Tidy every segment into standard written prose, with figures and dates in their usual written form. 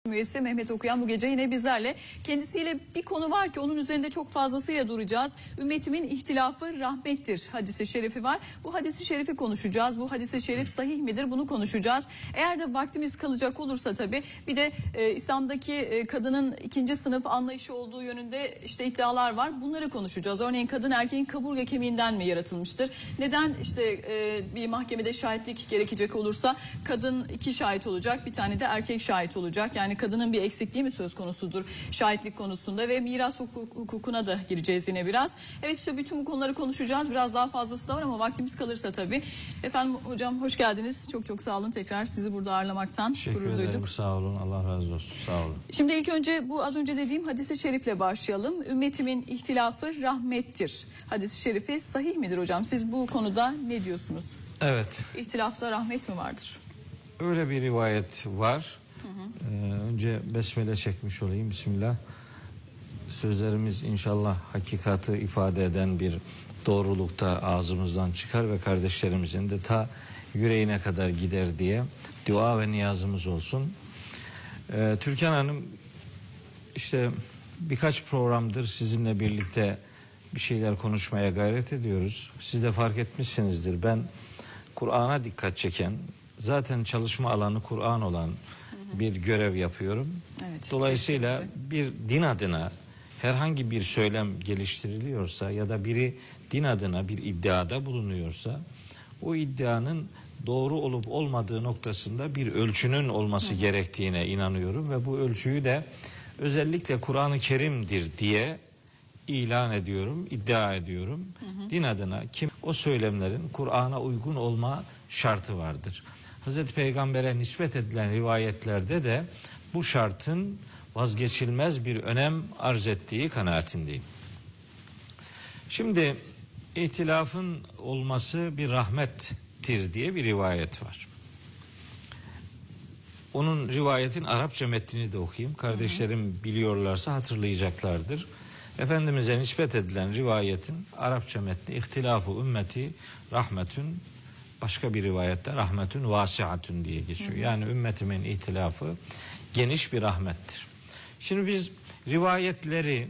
Üyesi Mehmet Okuyan bu gece yine bizlerle. Kendisiyle bir konu var ki onun üzerinde çok fazlasıyla duracağız. Ümmetimin ihtilafı rahmettir hadisi şerifi var. Bu hadisi şerifi konuşacağız. Bu hadisi şerif sahih midir, bunu konuşacağız. Eğer de vaktimiz kalacak olursa tabii bir de İslam'daki kadının ikinci sınıf anlayışı olduğu yönünde işte iddialar var. Bunları konuşacağız. Örneğin kadın erkeğin kaburga kemiğinden mi yaratılmıştır? Neden işte bir mahkemede şahitlik gerekecek olursa kadın 2 şahit olacak, bir tane de erkek şahit olacak. Yani kadının bir eksikliği mi söz konusudur şahitlik konusunda ve miras hukukuna da gireceğiz yine biraz. Evet, işte bütün bu konuları konuşacağız. Biraz daha fazlası da var ama vaktimiz kalırsa tabii. Efendim hocam hoş geldiniz. Çok çok sağ olun, tekrar sizi burada ağırlamaktan gurur duyduk. Sağ olun, Allah razı olsun, sağ olun. Şimdi ilk önce bu az önce dediğim hadis-i şerifle başlayalım. Ümmetimin ihtilafı rahmettir. Hadis-i şerifi sahih midir hocam? Siz bu konuda ne diyorsunuz? Evet. İhtilafta rahmet mi vardır? Öyle bir rivayet var. Önce besmele çekmiş olayım. Bismillah. Sözlerimiz inşallah hakikati ifade eden bir doğrulukta ağzımızdan çıkar ve kardeşlerimizin de ta yüreğine kadar gider diye dua ve niyazımız olsun. Türkan Hanım, işte birkaç programdır sizinle birlikte bir şeyler konuşmaya gayret ediyoruz. Siz de fark etmişsinizdir. Ben Kur'an'a dikkat çeken, zaten çalışma alanı Kur'an olan bir görev yapıyorum. Evet, dolayısıyla bir din adına herhangi bir söylem geliştiriliyorsa ya da biri din adına bir iddiada bulunuyorsa o iddianın doğru olup olmadığı noktasında bir ölçünün olması gerektiğine inanıyorum ve bu ölçüyü de özellikle Kur'an-ı Kerim'dir diye ilan ediyorum, iddia ediyorum. Din adına kim o söylemlerin Kur'an'a uygun olma şartı vardır. Hazreti Peygamber'e nispet edilen rivayetlerde de bu şartın vazgeçilmez bir önem arz ettiği kanaatindeyim. Şimdi ihtilafın olması bir rahmettir diye bir rivayet var. Onun rivayetin Arapça metnini de okuyayım. Kardeşlerim biliyorlarsa hatırlayacaklardır. Efendimiz'e nispet edilen rivayetin Arapça metni ihtilafu ümmeti rahmetün, başka bir rivayette rahmetün vasiatün diye geçiyor. Yani ümmetimin ihtilafı geniş bir rahmettir. Şimdi biz rivayetleri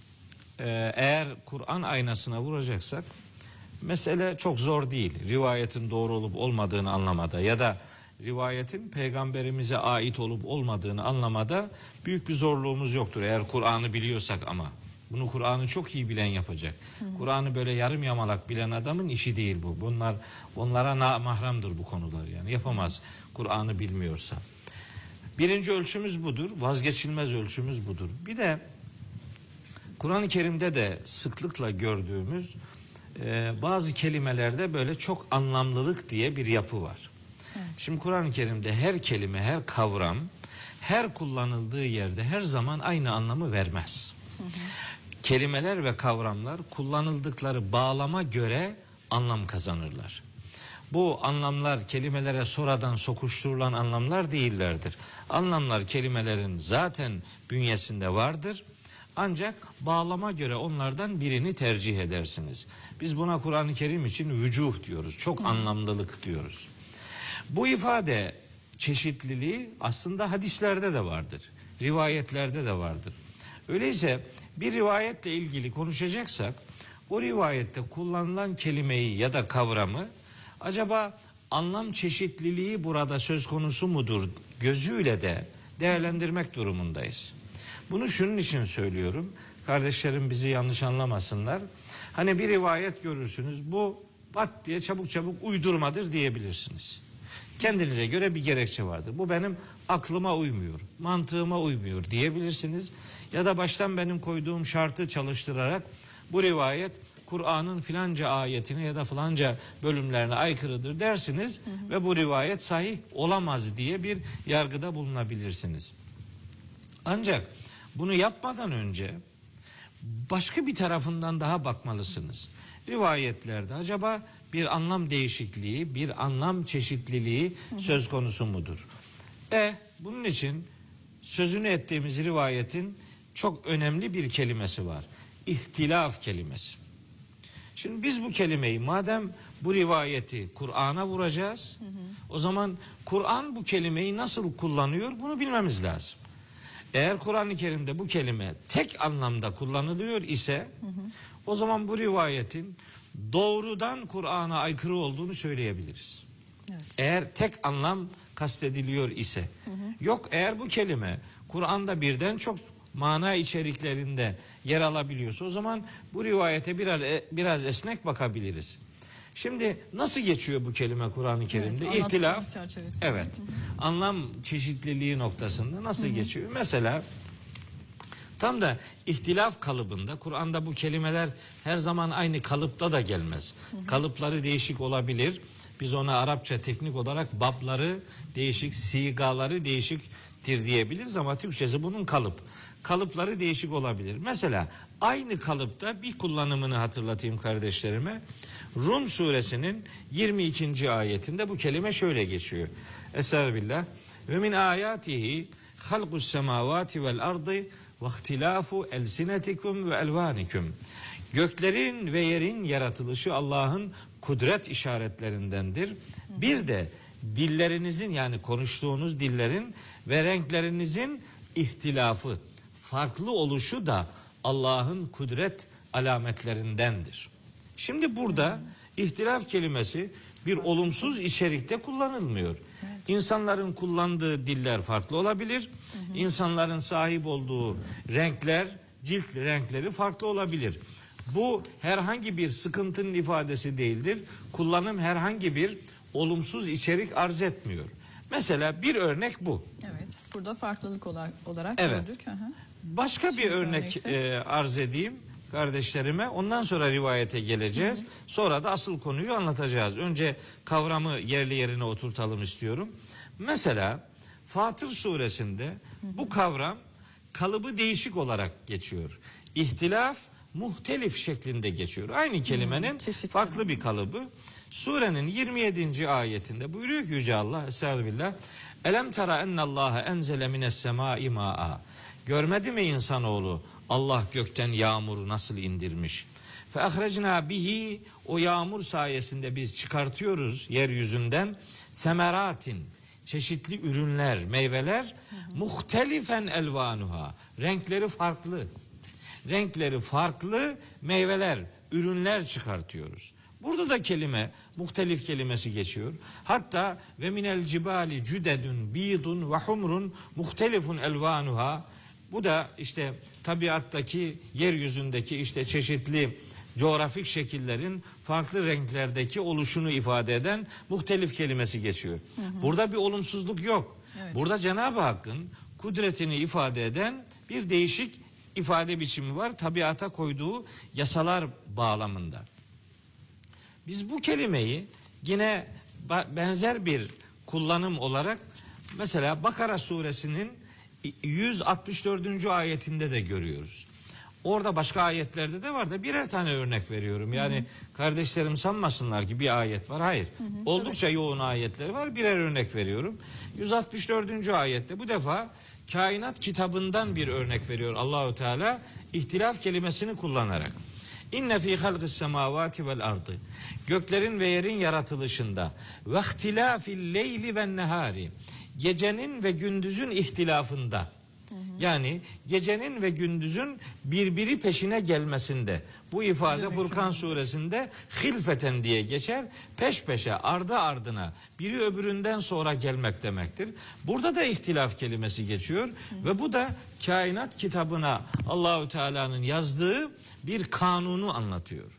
eğer Kur'an aynasına vuracaksak mesele çok zor değil. Rivayetin doğru olup olmadığını anlamada ya da rivayetin peygamberimize ait olup olmadığını anlamada büyük bir zorluğumuz yoktur. Eğer Kur'an'ı biliyorsak ama. Bunu Kur'an'ı çok iyi bilen yapacak. Kur'an'ı böyle yarım yamalak bilen adamın işi değil bu. Onlara namahramdır bu konular yani. Yapamaz Kur'an'ı bilmiyorsa. Birinci ölçümüz budur. Vazgeçilmez ölçümüz budur. Bir de Kur'an-ı Kerim'de de sıklıkla gördüğümüz bazı kelimelerde böyle çok anlamlılık diye bir yapı var. Evet. Şimdi Kur'an-ı Kerim'de her kelime, her kavram, her kullanıldığı yerde her zaman aynı anlamı vermez. Kelimeler ve kavramlar kullanıldıkları bağlama göre anlam kazanırlar. Bu anlamlar kelimelere sonradan sokuşturulan anlamlar değillerdir. Anlamlar kelimelerin zaten bünyesinde vardır. Ancak bağlama göre onlardan birini tercih edersiniz. Biz buna Kur'an-ı Kerim için vücuh diyoruz. Çok anlamlılık diyoruz. Bu ifade çeşitliliği aslında hadislerde de vardır. Rivayetlerde de vardır. Öyleyse bir rivayetle ilgili konuşacaksak o rivayette kullanılan kelimeyi ya da kavramı acaba anlam çeşitliliği burada söz konusu mudur gözüyle de değerlendirmek durumundayız. Bunu şunun için söylüyorum. Kardeşlerim bizi yanlış anlamasınlar. Hani bir rivayet görürsünüz, bu pat diye çabuk uydurmadır diyebilirsiniz. Kendinize göre bir gerekçe vardır. Bu benim aklıma uymuyor, mantığıma uymuyor diyebilirsiniz. Ya da baştan benim koyduğum şartı çalıştırarak bu rivayet Kur'an'ın filanca ayetine ya da filanca bölümlerine aykırıdır dersiniz ve bu rivayet sahih olamaz diye bir yargıda bulunabilirsiniz. Ancak bunu yapmadan önce başka bir tarafından daha bakmalısınız. Rivayetlerde acaba bir anlam değişikliği, bir anlam çeşitliliği söz konusu mudur? Bunun için sözünü ettiğimiz rivayetin çok önemli bir kelimesi var. İhtilaf kelimesi. Şimdi biz bu kelimeyi, madem bu rivayeti Kur'an'a vuracağız, o zaman Kur'an bu kelimeyi nasıl kullanıyor bunu bilmemiz lazım. Eğer Kur'an-ı Kerim'de bu kelime tek anlamda kullanılıyor ise o zaman bu rivayetin doğrudan Kur'an'a aykırı olduğunu söyleyebiliriz. Evet. Eğer tek anlam kastediliyor ise. Yok, eğer bu kelime Kur'an'da birden çok mana içeriklerinde yer alabiliyorsa o zaman bu rivayete biraz esnek bakabiliriz. Şimdi nasıl geçiyor bu kelime Kur'an-ı Kerim'de? Evet, İhtilaf. çerçevesinde. Evet. Anlam çeşitliliği noktasında nasıl geçiyor? Mesela tam da ihtilaf kalıbında, Kur'an'da bu kelimeler her zaman aynı kalıpta da gelmez. Kalıpları değişik olabilir. Biz ona Arapça teknik olarak babları değişik, sigaları değişiktir diyebiliriz ama Türkçesi bunun kalıpları değişik olabilir. Mesela aynı kalıpta bir kullanımını hatırlatayım kardeşlerime. Rum suresinin 22. ayetinde bu kelime şöyle geçiyor. Estağfirullah. Ve min ayatihi halqus semavati vel ardı ve ihtilafu elsinetikum ve elvanikum. Göklerin ve yerin yaratılışı Allah'ın kudret işaretlerindendir. Bir de dillerinizin, yani konuştuğunuz dillerin ve renklerinizin ihtilafı, farklı oluşu da Allah'ın kudret alametlerindendir. Şimdi burada ihtilaf kelimesi bir olumsuz içerikte kullanılmıyor. İnsanların kullandığı diller farklı olabilir. İnsanların sahip olduğu renkler, cilt renkleri farklı olabilir. Bu herhangi bir sıkıntının ifadesi değildir. Kullanım herhangi bir olumsuz içerik arz etmiyor. Mesela bir örnek bu. Evet. Burada farklılık olarak Evet. gördük. Başka bir örnek arz edeyim kardeşlerime. Ondan sonra rivayete geleceğiz. Sonra da asıl konuyu anlatacağız. Önce kavramı yerli yerine oturtalım istiyorum. Mesela Fatır suresinde bu kavram kalıbı değişik olarak geçiyor. İhtilaf muhtelif şeklinde geçiyor. Aynı kelimenin farklı bir kalıbı. Surenin 27. ayetinde buyuruyor ki Yüce Allah, Estağfirullah. Elem tera ennallâhe enzele mines semâi mâ'a. Görmedi mi insanoğlu Allah gökten yağmuru nasıl indirmiş? Fe ahrecnâ bihi, o yağmur sayesinde biz çıkartıyoruz yeryüzünden semeratin, çeşitli ürünler, meyveler, muhtelifen elvanuha, renkleri farklı meyveler, ürünler çıkartıyoruz. Burada da kelime, muhtelif kelimesi geçiyor. Hatta ve minel cibali cüdedun bidun ve humrun muhtelifun elvanuha. Bu da işte tabiattaki, yeryüzündeki işte çeşitli coğrafik şekillerin farklı renklerdeki oluşunu ifade eden muhtelif kelimesi geçiyor. Burada bir olumsuzluk yok. Evet. Burada Cenab-ı Hakk'ın kudretini ifade eden bir değişik ifade biçimi var. Tabiata koyduğu yasalar bağlamında. Biz bu kelimeyi yine benzer bir kullanım olarak mesela Bakara suresinin 164. ayetinde de görüyoruz. Orada başka ayetlerde de var da birer tane örnek veriyorum. Yani kardeşlerim sanmasınlar ki bir ayet var. Hayır. Oldukça yoğun ayetleri var. Birer örnek veriyorum. 164. ayette bu defa kainat kitabından bir örnek veriyor Allahu Teala ihtilaf kelimesini kullanarak. İnne fî halqis semâvâti vel ardı. Göklerin ve yerin yaratılışında ve ihtilâfil leyli ven nehâri. Gecenin ve gündüzün ihtilafında. Yani gecenin ve gündüzün birbiri peşine gelmesinde. Bu ifade Furkan suresinde hilfeten diye geçer. Peş peşe, ardı ardına, biri öbüründen sonra gelmek demektir. Burada da ihtilaf kelimesi geçiyor ve bu da kainat kitabına Allahu Teala'nın yazdığı bir kanunu anlatıyor.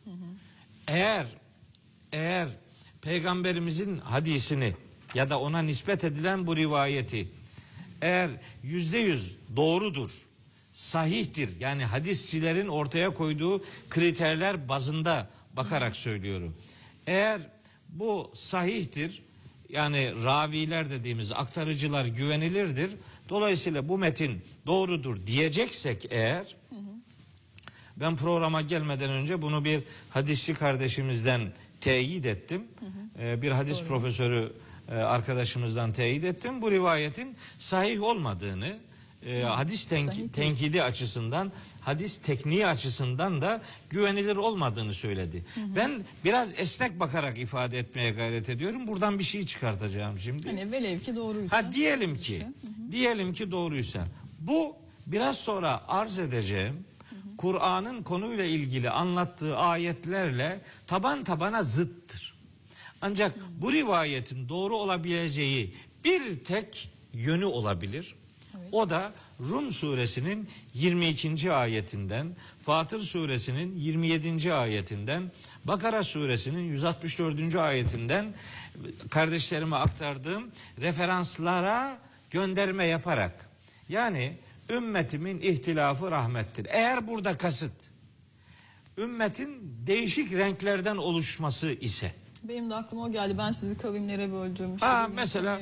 Eğer peygamberimizin hadisini ya da ona nispet edilen bu rivayeti eğer %100 doğrudur, sahihtir, yani hadisçilerin ortaya koyduğu kriterler bazında bakarak söylüyorum. Eğer bu sahihtir, yani raviler dediğimiz aktarıcılar güvenilirdir. Dolayısıyla bu metin doğrudur diyeceksek eğer, ben programa gelmeden önce bunu bir hadisçi kardeşimizden teyit ettim. Bir hadis profesörü arkadaşımızdan teyit ettim. Bu rivayetin sahih olmadığını, hadis tenkidi açısından, hadis tekniği açısından da güvenilir olmadığını söyledi. Ben biraz esnek bakarak ifade etmeye gayret ediyorum. Buradan bir şey çıkartacağım şimdi. Hani velev ki doğruysa. Diyelim ki doğruysa. Bu biraz sonra arz edeceğim Kur'an'ın konuyla ilgili anlattığı ayetlerle taban tabana zıttır. Ancak bu rivayetin doğru olabileceği bir tek yönü olabilir. Evet. O da Rum suresinin 22. ayetinden, Fatır suresinin 27. ayetinden, Bakara suresinin 164. ayetinden kardeşlerime aktardığım referanslara gönderme yaparak, yani ümmetimin ihtilafı rahmettir. Eğer burada kasıt ümmetin değişik renklerden oluşması ise, Benim de aklıma o geldi. Ben sizi kavimlere böldüm. mesela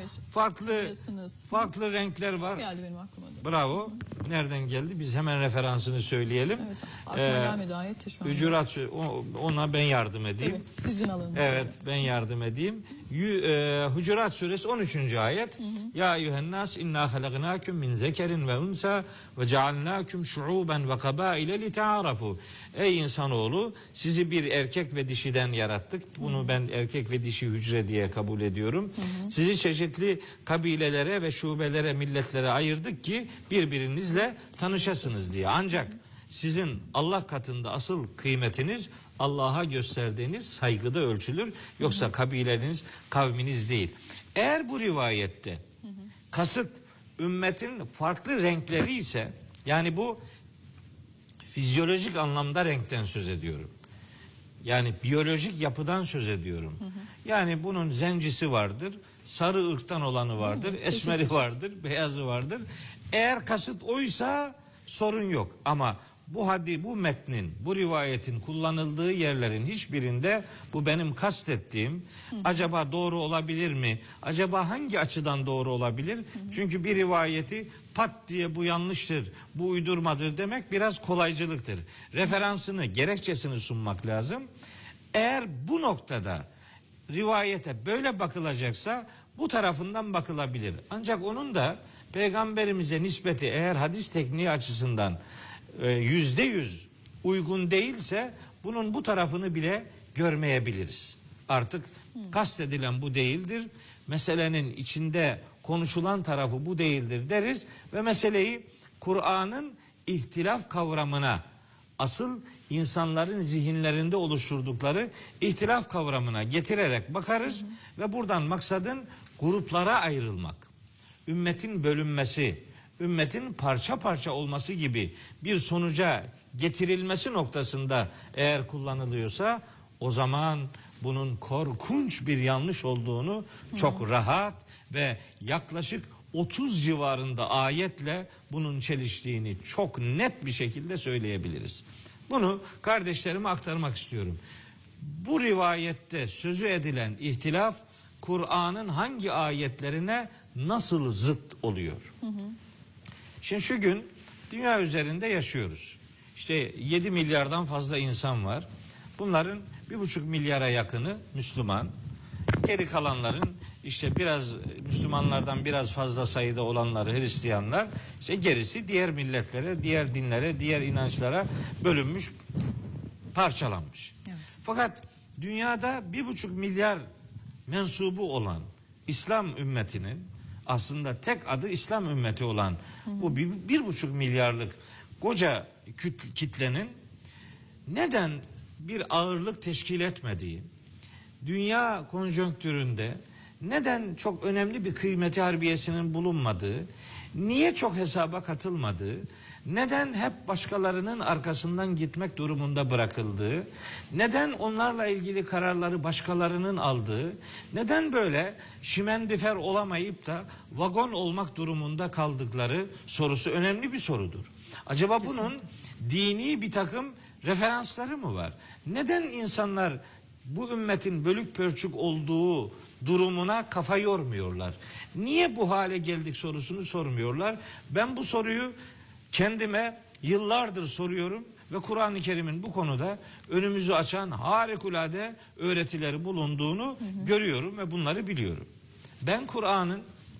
farklı renkler var. Geldi benim aklıma da. Bravo. Nereden geldi? Biz hemen referansını söyleyelim. Evet. Aklıma gelmedi ayet de şu an. Hücurat, ona ben yardım edeyim. Evet, sizin alanınız. Evet, ben yardım edeyim. Hucurat suresi 13. ayet. Ya eyyühennas inna halaknâküm min zekerin ve unsa ve cealnâküm şu'uben ve kabâile li te'arafu. Ey insanoğlu, sizi bir erkek ve dişiden yarattık. Bunu ben erkek ve dişi hücre diye kabul ediyorum. Sizi çeşitli kabilelere ve şubelere, milletlere ayırdık ki birbirinizle tanışasınız diye. Ancak sizin Allah katında asıl kıymetiniz Allah'a gösterdiğiniz saygıda ölçülür. Yoksa kabileniz, kavminiz değil. Eğer bu rivayette kasıt ümmetin farklı renkleri ise, yani bu fizyolojik anlamda renkten söz ediyorum. Yani biyolojik yapıdan söz ediyorum. Yani bunun zencisi vardır, sarı ırktan olanı vardır, esmeri vardır, beyazı vardır. Eğer kasıt oysa sorun yok. Ama bu metnin, bu rivayetin kullanıldığı yerlerin hiçbirinde bu benim kastettiğim acaba doğru olabilir mi? Acaba hangi açıdan doğru olabilir? Çünkü bir rivayeti pat diye bu yanlıştır, bu uydurmadır demek biraz kolaycılıktır. Referansını, gerekçesini sunmak lazım. Eğer bu noktada rivayete böyle bakılacaksa bu tarafından bakılabilir. Ancak onun da peygamberimize nispeti eğer hadis tekniği açısından %100 uygun değilse bunun bu tarafını bile görmeyebiliriz. Artık kastedilen bu değildir. Meselenin içinde konuşulan tarafı bu değildir deriz ve meseleyi Kur'an'ın ihtilaf kavramına, asıl insanların zihinlerinde oluşturdukları ihtilaf kavramına getirerek bakarız ve buradan maksadın gruplara ayrılmak, ümmetin bölünmesi, ümmetin parça parça olması gibi bir sonuca getirilmesi noktasında eğer kullanılıyorsa o zaman bunun korkunç bir yanlış olduğunu çok rahat ve yaklaşık 30 civarında ayetle bunun çeliştiğini çok net bir şekilde söyleyebiliriz. Bunu kardeşlerime aktarmak istiyorum. Bu rivayette sözü edilen ihtilaf Kur'an'ın hangi ayetlerine nasıl zıt oluyor? Şimdi şu gün dünya üzerinde yaşıyoruz. İşte 7 milyardan fazla insan var. Bunların 1,5 milyara yakını Müslüman. Geri kalanların işte biraz Müslümanlardan biraz fazla sayıda olanları Hristiyanlar. İşte gerisi diğer milletlere, diğer dinlere, diğer inançlara bölünmüş, parçalanmış. Evet. Fakat dünyada 1,5 milyar mensubu olan İslam ümmetinin, aslında tek adı İslam ümmeti olan bu 1,5 milyarlık koca kitlenin neden bir ağırlık teşkil etmediği, dünya konjonktüründe neden çok önemli bir kıymeti harbiyesinin bulunmadığı, niye çok hesaba katılmadığı, neden hep başkalarının arkasından gitmek durumunda bırakıldığı, neden onlarla ilgili kararları başkalarının aldığı, neden böyle şimendifer olamayıp da vagon olmak durumunda kaldıkları sorusu önemli bir sorudur. Acaba bunun dini bir takım referansları mı var? Neden insanlar bu ümmetin bölük pörçük olduğu durumuna kafa yormuyorlar? Niye bu hale geldik sorusunu sormuyorlar? Ben bu soruyu kendime yıllardır soruyorum ve Kur'an-ı Kerim'in bu konuda önümüzü açan harikulade öğretileri bulunduğunu görüyorum ve bunları biliyorum. Ben Kur'an'ın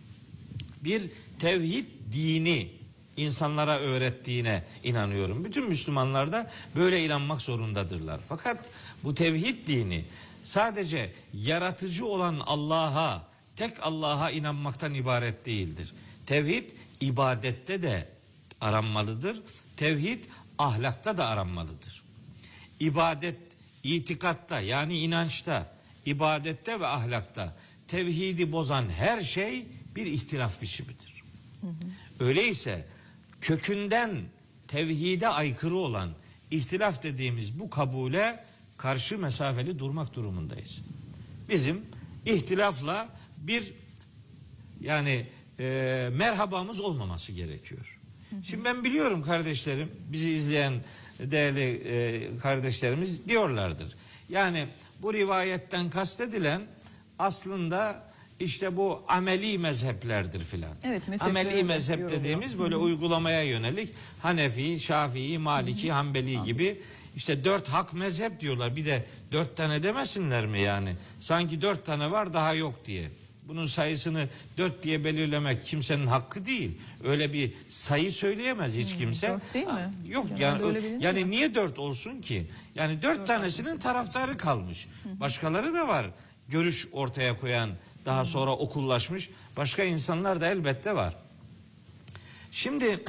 bir tevhid dini insanlara öğrettiğine inanıyorum. Bütün Müslümanlar da böyle inanmak zorundadırlar. Fakat bu tevhid dini sadece yaratıcı olan Allah'a, tek Allah'a inanmaktan ibaret değildir. Tevhid ibadette de aranmalıdır. Tevhid ahlakta da aranmalıdır. İbadet, itikatta yani inançta, ibadette ve ahlakta tevhidi bozan her şey bir ihtilaf biçimidir. Öyleyse kökünden tevhide aykırı olan ihtilaf dediğimiz bu kabule karşı mesafeli durmak durumundayız. Bizim ihtilafla bir yani merhabamız olmaması gerekiyor. Şimdi ben biliyorum kardeşlerim, bizi izleyen değerli kardeşlerimiz diyorlardır. Yani bu rivayetten kastedilen aslında işte bu ameli mezheplerdir filan. Evet, ameli mezhep yoruluyor. dediğimiz böyle uygulamaya yönelik Hanefi, Şafii, Maliki, Hanbeli gibi işte 4 hak mezhep diyorlar. Bir de 4 tane demesinler mi yani? Sanki 4 tane var daha yok diye. Bunun sayısını 4 diye belirlemek kimsenin hakkı değil. Öyle bir sayı söyleyemez hiç kimse. 4 değil mi? Yok Yani niye 4 olsun ki? Yani 4 tanesinin taraftarı kalmış. Başkaları da var. Görüş ortaya koyan, daha sonra okullaşmış başka insanlar da elbette var. Şimdi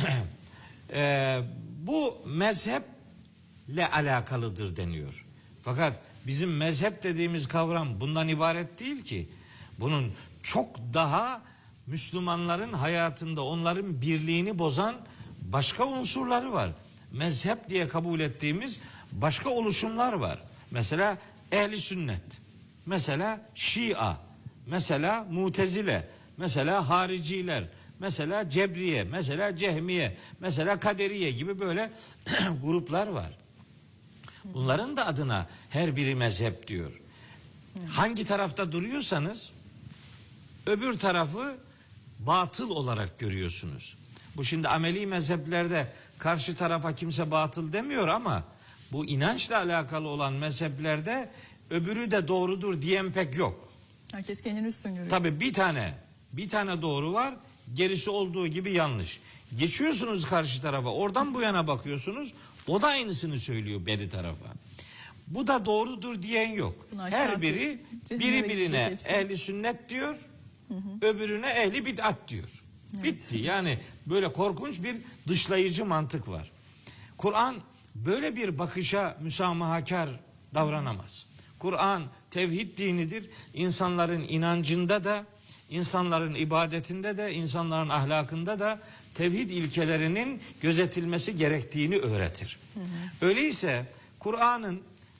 bu mezheple alakalıdır deniyor. Fakat bizim mezhep dediğimiz kavram bundan ibaret değil ki. Bunun çok daha Müslümanların hayatında onların birliğini bozan başka unsurları var. Mezhep diye kabul ettiğimiz başka oluşumlar var. Mesela ehli sünnet, mesela Şia, mesela Mutezile, mesela hariciler, mesela Cebriye, mesela Cehmiye, mesela Kaderiye gibi böyle gruplar var. Bunların da adına her biri mezhep diyor. Hangi tarafta duruyorsanız öbür tarafı batıl olarak görüyorsunuz. Bu şimdi ameli mezheplerde karşı tarafa kimse batıl demiyor ama bu inançla alakalı olan mezheplerde öbürü de doğrudur diyen pek yok. Herkes kendini üstün görüyor. Tabii bir tane doğru var, gerisi olduğu gibi yanlış. Geçiyorsunuz karşı tarafa, oradan bu yana bakıyorsunuz, o da aynısını söylüyor beri tarafa. Bu da doğrudur diyen yok. Bunlar Her kafir, biri cehenneme birine gidecek hepsi. ehli sünnet diyor, öbürüne ehli bid'at diyor. Evet. Bitti. Yani böyle korkunç bir dışlayıcı mantık var. Kur'an böyle bir bakışa müsamahakar davranamaz. Kur'an tevhid dinidir. İnsanların inancında da, insanların ibadetinde de, insanların ahlakında da tevhid ilkelerinin gözetilmesi gerektiğini öğretir. Öyleyse Kur'an'ın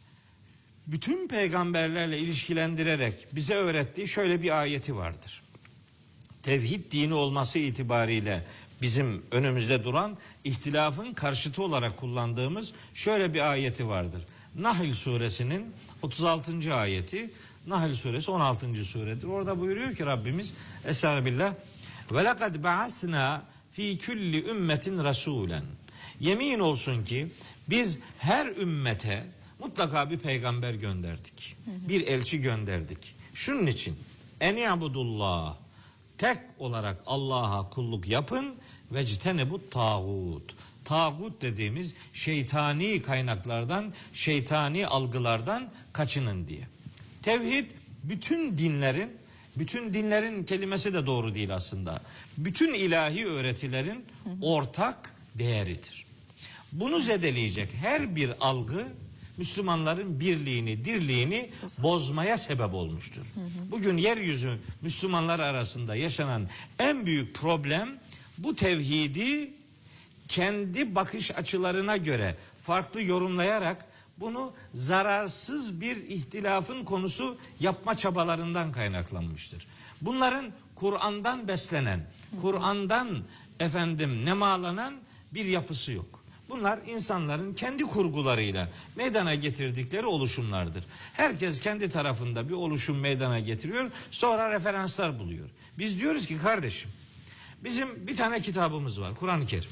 bütün peygamberlerle ilişkilendirerek bize öğrettiği şöyle bir ayeti vardır. Tevhid dini olması itibariyle bizim önümüzde duran ihtilafın karşıtı olarak kullandığımız şöyle bir ayeti vardır. Nahl suresinin 36. ayeti. Nahl suresi 16. suredir. Orada buyuruyor ki Rabbimiz Estağfirullah ve lekad ba'asna fi kulli ümmetin rasulen. Yemin olsun ki biz her ümmete mutlaka bir peygamber gönderdik. Bir elçi gönderdik. Şunun için en ya'budullah, tek olarak Allah'a kulluk yapın ve citenebu tağut. Tağut dediğimiz şeytani kaynaklardan, şeytani algılardan kaçının diye. Tevhid bütün dinlerin kelimesi de doğru değil aslında. Bütün ilahi öğretilerin ortak değeridir. Bunu zedeleyecek her bir algı Müslümanların birliğini, dirliğini bozmaya sebep olmuştur. Bugün yeryüzü Müslümanlar arasında yaşanan en büyük problem bu tevhidi kendi bakış açılarına göre farklı yorumlayarak bunu zararsız bir ihtilafın konusu yapma çabalarından kaynaklanmıştır. Bunların Kur'an'dan beslenen, Kur'an'dan nemalanan bir yapısı yok. Bunlar insanların kendi kurgularıyla meydana getirdikleri oluşumlardır. Herkes kendi tarafında bir oluşum meydana getiriyor, sonra referanslar buluyor. Biz diyoruz ki kardeşim, bizim bir tane kitabımız var, Kur'an-ı Kerim.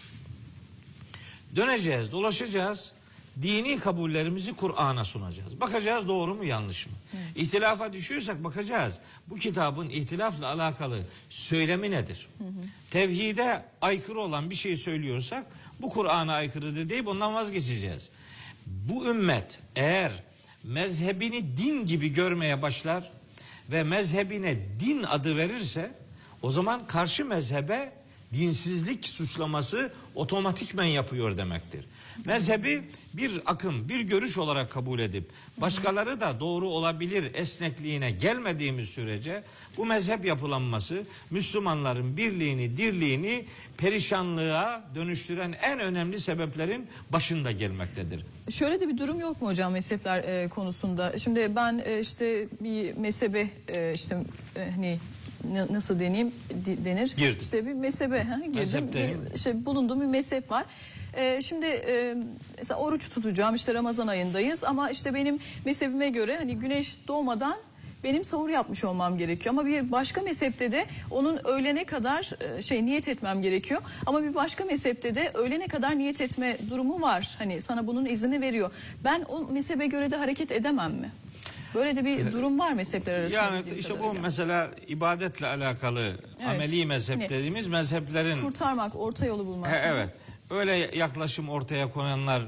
Döneceğiz, dolaşacağız, dini kabullerimizi Kur'an'a sunacağız. Bakacağız doğru mu yanlış mı? Evet. İhtilafa düşüyorsak bakacağız. Bu kitabın ihtilafla alakalı söylemi nedir? Tevhide aykırı olan bir şey söylüyorsak bu Kur'an'a aykırıdır deyip ondan vazgeçeceğiz. Bu ümmet eğer mezhebini din gibi görmeye başlar ve mezhebine din adı verirse o zaman karşı mezhebe dinsizlik suçlaması otomatikmen yapıyor demektir. Mezhebi bir akım, bir görüş olarak kabul edip başkaları da doğru olabilir esnekliğine gelmediğimiz sürece bu mezhep yapılanması Müslümanların birliğini, dirliğini perişanlığa dönüştüren en önemli sebeplerin başında gelmektedir. Şöyle de bir durum yok mu hocam mezhepler konusunda? Şimdi ben işte bir mezhebe işte hani nasıl denir? Girdim. İşte bir mezhebe girdim. İşte bulunduğum bir mezhep var. Şimdi mesela oruç tutacağım, işte Ramazan ayındayız ama işte benim mezhebime göre hani güneş doğmadan benim sahur yapmış olmam gerekiyor. Ama bir başka mezhepte de onun öğlene kadar niyet etmem gerekiyor. Ama bir başka mezhepte de öğlene kadar niyet etme durumu var. Hani sana bunun izni veriyor. Ben o mezhebe göre de hareket edemem mi? Böyle de bir durum var mezhepler arasında. Yani işte bu mesela ibadetle alakalı ameli mezhep dediğimiz mezheplerin kurtarmak, orta yolu bulmak. Evet. Öyle yaklaşım ortaya koyanlar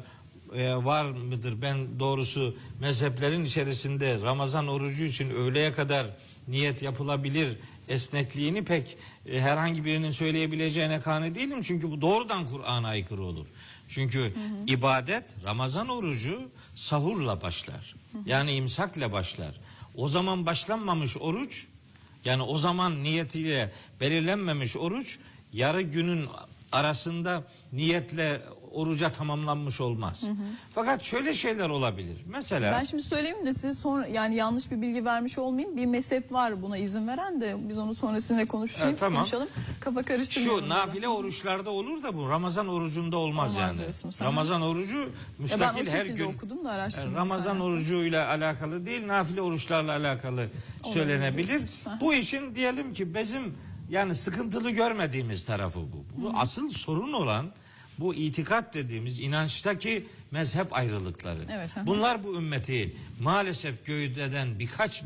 var mıdır? Ben doğrusu mezheplerin içerisinde Ramazan orucu için öğleye kadar niyet yapılabilir esnekliğini pek herhangi birinin söyleyebileceğine kani değilim. Çünkü bu doğrudan Kur'an'a aykırı olur. Çünkü ibadet, Ramazan orucu sahurla başlar. Yani imsakla başlar. O zaman başlanmamış oruç, yani o zaman niyetiyle belirlenmemiş oruç yarı günün arasında niyetle oruca tamamlanmış olmaz. Fakat şöyle şeyler olabilir. Mesela ben şimdi söyleyeyim de size sonra yani yanlış bir bilgi vermiş olmayayım. Bir mezhep var buna izin veren de biz onu sonrasında konuşalım. Kafa karıştırmayalım. Şu nafile oruçlarda olur da bu Ramazan orucunda olmaz yani. Ramazan orucu müstakil her gün. Okudum da Ramazan orucuyla alakalı değil, nafile oruçlarla alakalı söylenebilir. Bu işin diyelim ki bizim yani sıkıntılı görmediğimiz tarafı bu. Bu asıl sorun olan bu itikat dediğimiz inançtaki mezhep ayrılıkları. Bunlar bu ümmeti maalesef gövdeden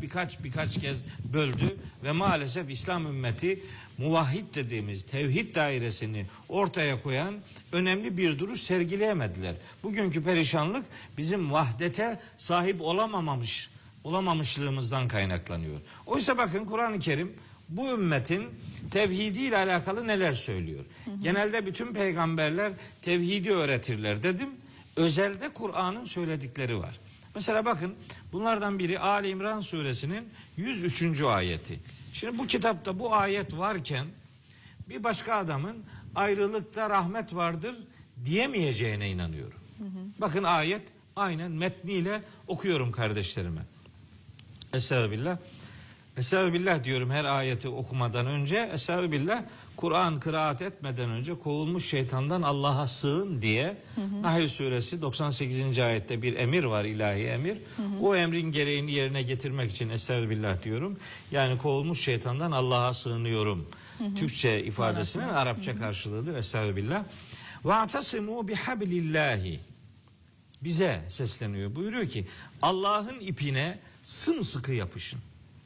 birkaç kez böldü ve maalesef İslam ümmeti muvahhid dediğimiz tevhid dairesini ortaya koyan önemli bir duruş sergileyemediler. Bugünkü perişanlık bizim vahdete sahip olamamışlığımızdan kaynaklanıyor. Oysa bakın Kur'an-ı Kerim bu ümmetin tevhidiyle alakalı neler söylüyor? Genelde bütün peygamberler tevhidi öğretirler dedim. Özelde Kur'an'ın söyledikleri var. Mesela bakın bunlardan biri Ali İmran suresinin 103. ayeti. Şimdi bu kitapta bu ayet varken bir başka adamın ayrılıkta rahmet vardır diyemeyeceğine inanıyorum. Bakın ayet aynen metniyle okuyorum kardeşlerime. Estağfirullah. Estağfirullah diyorum her ayeti okumadan önce. Estağfirullah, Kur'an kıraat etmeden önce kovulmuş şeytandan Allah'a sığın diye Nahl suresi 98. ayette bir emir var, ilahi emir. O emrin gereğini yerine getirmek için estağfirullah diyorum. Yani kovulmuş şeytandan Allah'a sığınıyorum. Türkçe ifadesinin Arapça karşılığıdır estağfirullah. Ve'tasimu bihablillahi. Bize sesleniyor. Buyuruyor ki Allah'ın ipine sımsıkı yapışın.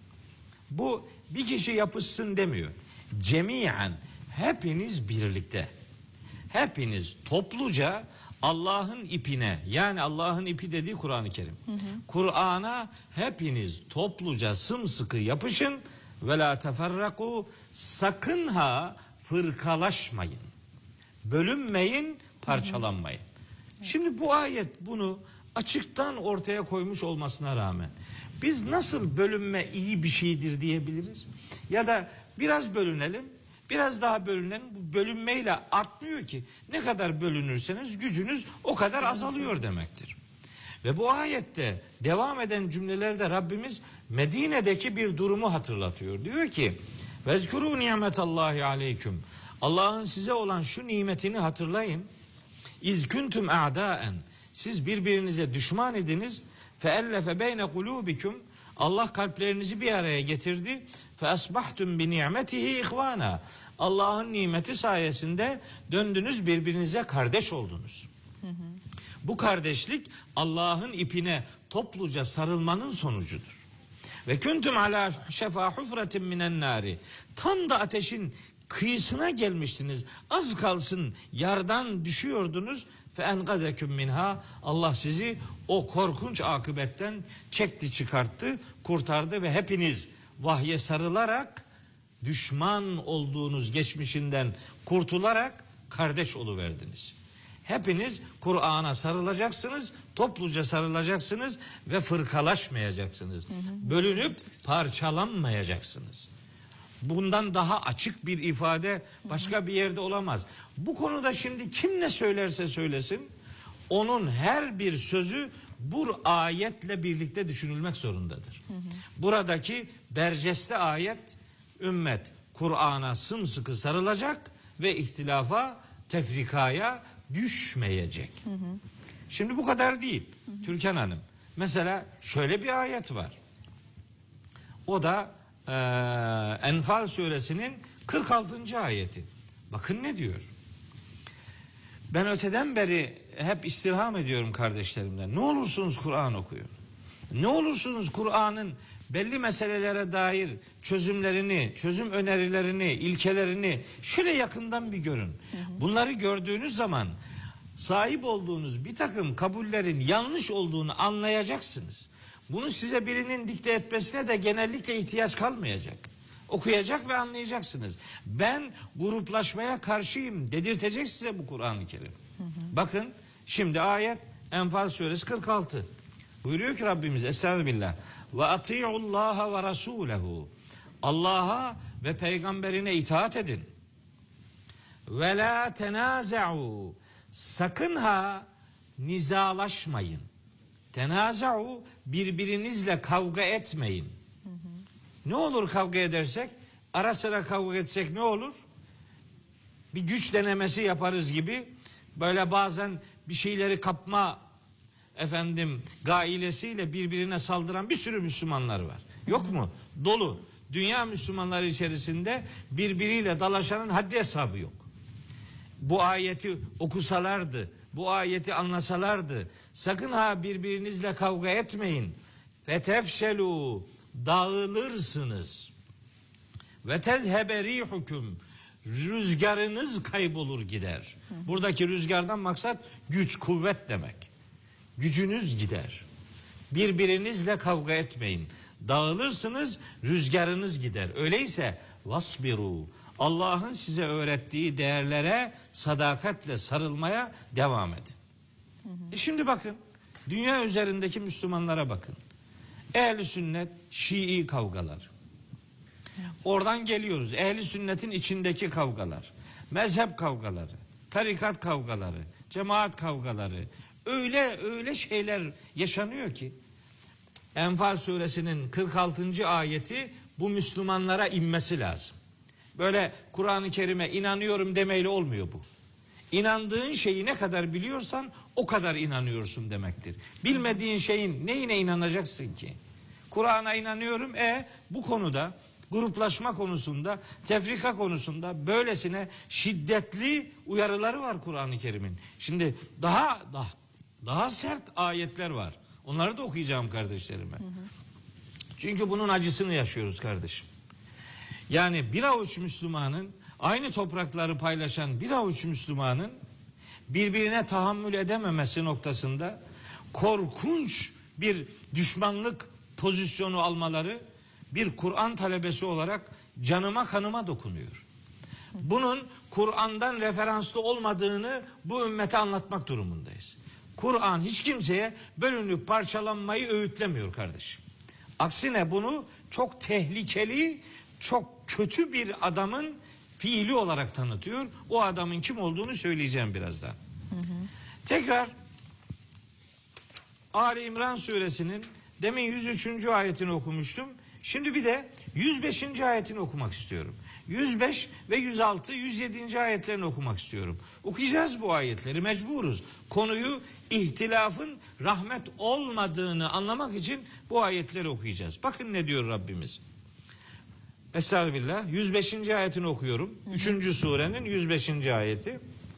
Bu bir kişi yapışsın demiyor. Cemiyen, hepiniz birlikte. Hepiniz topluca Allah'ın ipine, yani Allah'ın ipi dediği Kur'an-ı Kerim. Kur'an'a hepiniz topluca sımsıkı yapışın ve la teferraku, sakın ha fırkalaşmayın. Bölünmeyin, parçalanmayın. Şimdi bu ayet bunu açıktan ortaya koymuş olmasına rağmen biz nasıl bölünme iyi bir şeydir diyebiliriz? Ya da biraz bölünelim, biraz daha bölünelim. Bu bölünmeyle artmıyor ki. Ne kadar bölünürseniz gücünüz o kadar azalıyor demektir. Ve bu ayette devam eden cümlelerde Rabbimiz Medine'deki bir durumu hatırlatıyor. Diyor ki: "Vezkuru nimetallahi aleyküm." Allah'ın size olan şu nimetini hatırlayın. "İz kuntum a'daen." Siz birbirinize düşman idiniz. "Feellefe beyne kulubikum." Allah kalplerinizi bir araya getirdi. "Fe asbahtum bi nimetihi ihvana." Allah'ın nimeti sayesinde döndünüz, birbirinize kardeş oldunuz. Bu kardeşlik Allah'ın ipine topluca sarılmanın sonucudur. Ve kuntum ala şefa hufratin minen nari. Tam da ateşin kıyısına gelmiştiniz. Az kalsın yardan düşüyordunuz. Fe engazeküm minha. Allah sizi o korkunç akıbetten çekti, çıkarttı, kurtardı ve hepiniz vahye sarılarak düşman olduğunuz geçmişinden kurtularak kardeş oluverdiniz. Hepiniz Kur'an'a sarılacaksınız, topluca sarılacaksınız ve fırkalaşmayacaksınız. Bölünüp parçalanmayacaksınız. Bundan daha açık bir ifade başka bir yerde olamaz. Bu konuda şimdi kim ne söylerse söylesin, onun her bir sözü bu ayetle birlikte düşünülmek zorundadır. Buradaki berceste ayet, ümmet Kur'an'a sımsıkı sarılacak ve ihtilafa, tefrikaya düşmeyecek. Şimdi bu kadar değil Türkan Hanım. Mesela şöyle bir ayet var. O da Enfal suresinin 46. ayeti. Bakın ne diyor. Ben öteden beri hep istirham ediyorum kardeşlerimden. Ne olursunuz Kur'an okuyun. Ne olursunuz Kur'an'ın belli meselelere dair çözümlerini, çözüm önerilerini, ilkelerini şöyle yakından bir görün. Bunları gördüğünüz zaman sahip olduğunuz bir takım kabullerin yanlış olduğunu anlayacaksınız. Bunu size birinin dikte etmesine de genellikle ihtiyaç kalmayacak. Okuyacak ve anlayacaksınız. Ben gruplaşmaya karşıyım dedirtecek size bu Kur'an-ı Kerim. Bakın şimdi ayet Enfal suresi 46. Buyuruyor ki Rabbimiz Estağfirullah. Ve ati'ullaha ve rasulehu. Allah'a ve peygamberine itaat edin. Ve la tenaza'u. Sakın ha nizalaşmayın. Tenaza'u, birbirinizle kavga etmeyin. Ne olur kavga edersek? Ara sıra kavga etsek ne olur? Bir güç denemesi yaparız gibi. Böyle bazen bir şeyleri kapma gailesiyle birbirine saldıran bir sürü Müslümanlar var. Yok mu? Dolu. Dünya Müslümanları içerisinde birbiriyle dalaşanın haddi hesabı yok. Bu ayeti okusalardı, bu ayeti anlasalardı, sakın ha birbirinizle kavga etmeyin. Fetefşelu, dağılırsınız. Ve tezhebe rihukum, rüzgarınız kaybolur gider. Buradaki rüzgardan maksat güç, kuvvet demek. Gücünüz gider. Birbirinizle kavga etmeyin. Dağılırsınız, rüzgarınız gider. Öyleyse vasbiru, Allah'ın size öğrettiği değerlere sadakatle sarılmaya devam edin. Şimdi bakın, dünya üzerindeki Müslümanlara bakın. Ehl-i sünnet, Şii kavgalar. Oradan geliyoruz. Ehl-i sünnetin içindeki kavgalar. Mezhep kavgaları, tarikat kavgaları, cemaat kavgaları. Öyle şeyler yaşanıyor ki Enfal suresinin 46. ayeti bu Müslümanlara inmesi lazım. Böyle Kur'an-ı Kerim'e inanıyorum demeyle olmuyor bu. İnandığın şeyi ne kadar biliyorsan o kadar inanıyorsun demektir. Bilmediğin şeyin neyine inanacaksın ki? Kur'an'a inanıyorum. Bu konuda, gruplaşma konusunda, tefrika konusunda böylesine şiddetli uyarıları var Kur'an-ı Kerim'in. Şimdi daha sert ayetler var. Onları da okuyacağım kardeşlerime. Çünkü bunun acısını yaşıyoruz kardeşim. Yani bir avuç Müslümanın, aynı toprakları paylaşan bir avuç Müslümanın birbirine tahammül edememesi noktasında korkunç bir düşmanlık pozisyonu almaları bir Kur'an talebesi olarak canıma kanıma dokunuyor. Bunun Kur'an'dan referanslı olmadığını bu ümmete anlatmak durumundayız. Kur'an hiç kimseye bölünüp parçalanmayı öğütlemiyor kardeşim. Aksine bunu çok tehlikeli, çok kötü bir adamın fiili olarak tanıtıyor. O adamın kim olduğunu söyleyeceğim birazdan. Tekrar Ali İmran suresinin demin 103. ayetini okumuştum. Şimdi bir de 105. ayetini okumak istiyorum. 105 ve 106, 107. ayetlerini okumak istiyorum. Okuyacağız bu ayetleri, mecburuz. Konuyu ihtilafın rahmet olmadığını anlamak için bu ayetleri okuyacağız. Bakın ne diyor Rabbimiz. Estağfirullah. 105. ayetini okuyorum. 3. surenin 105. ayeti.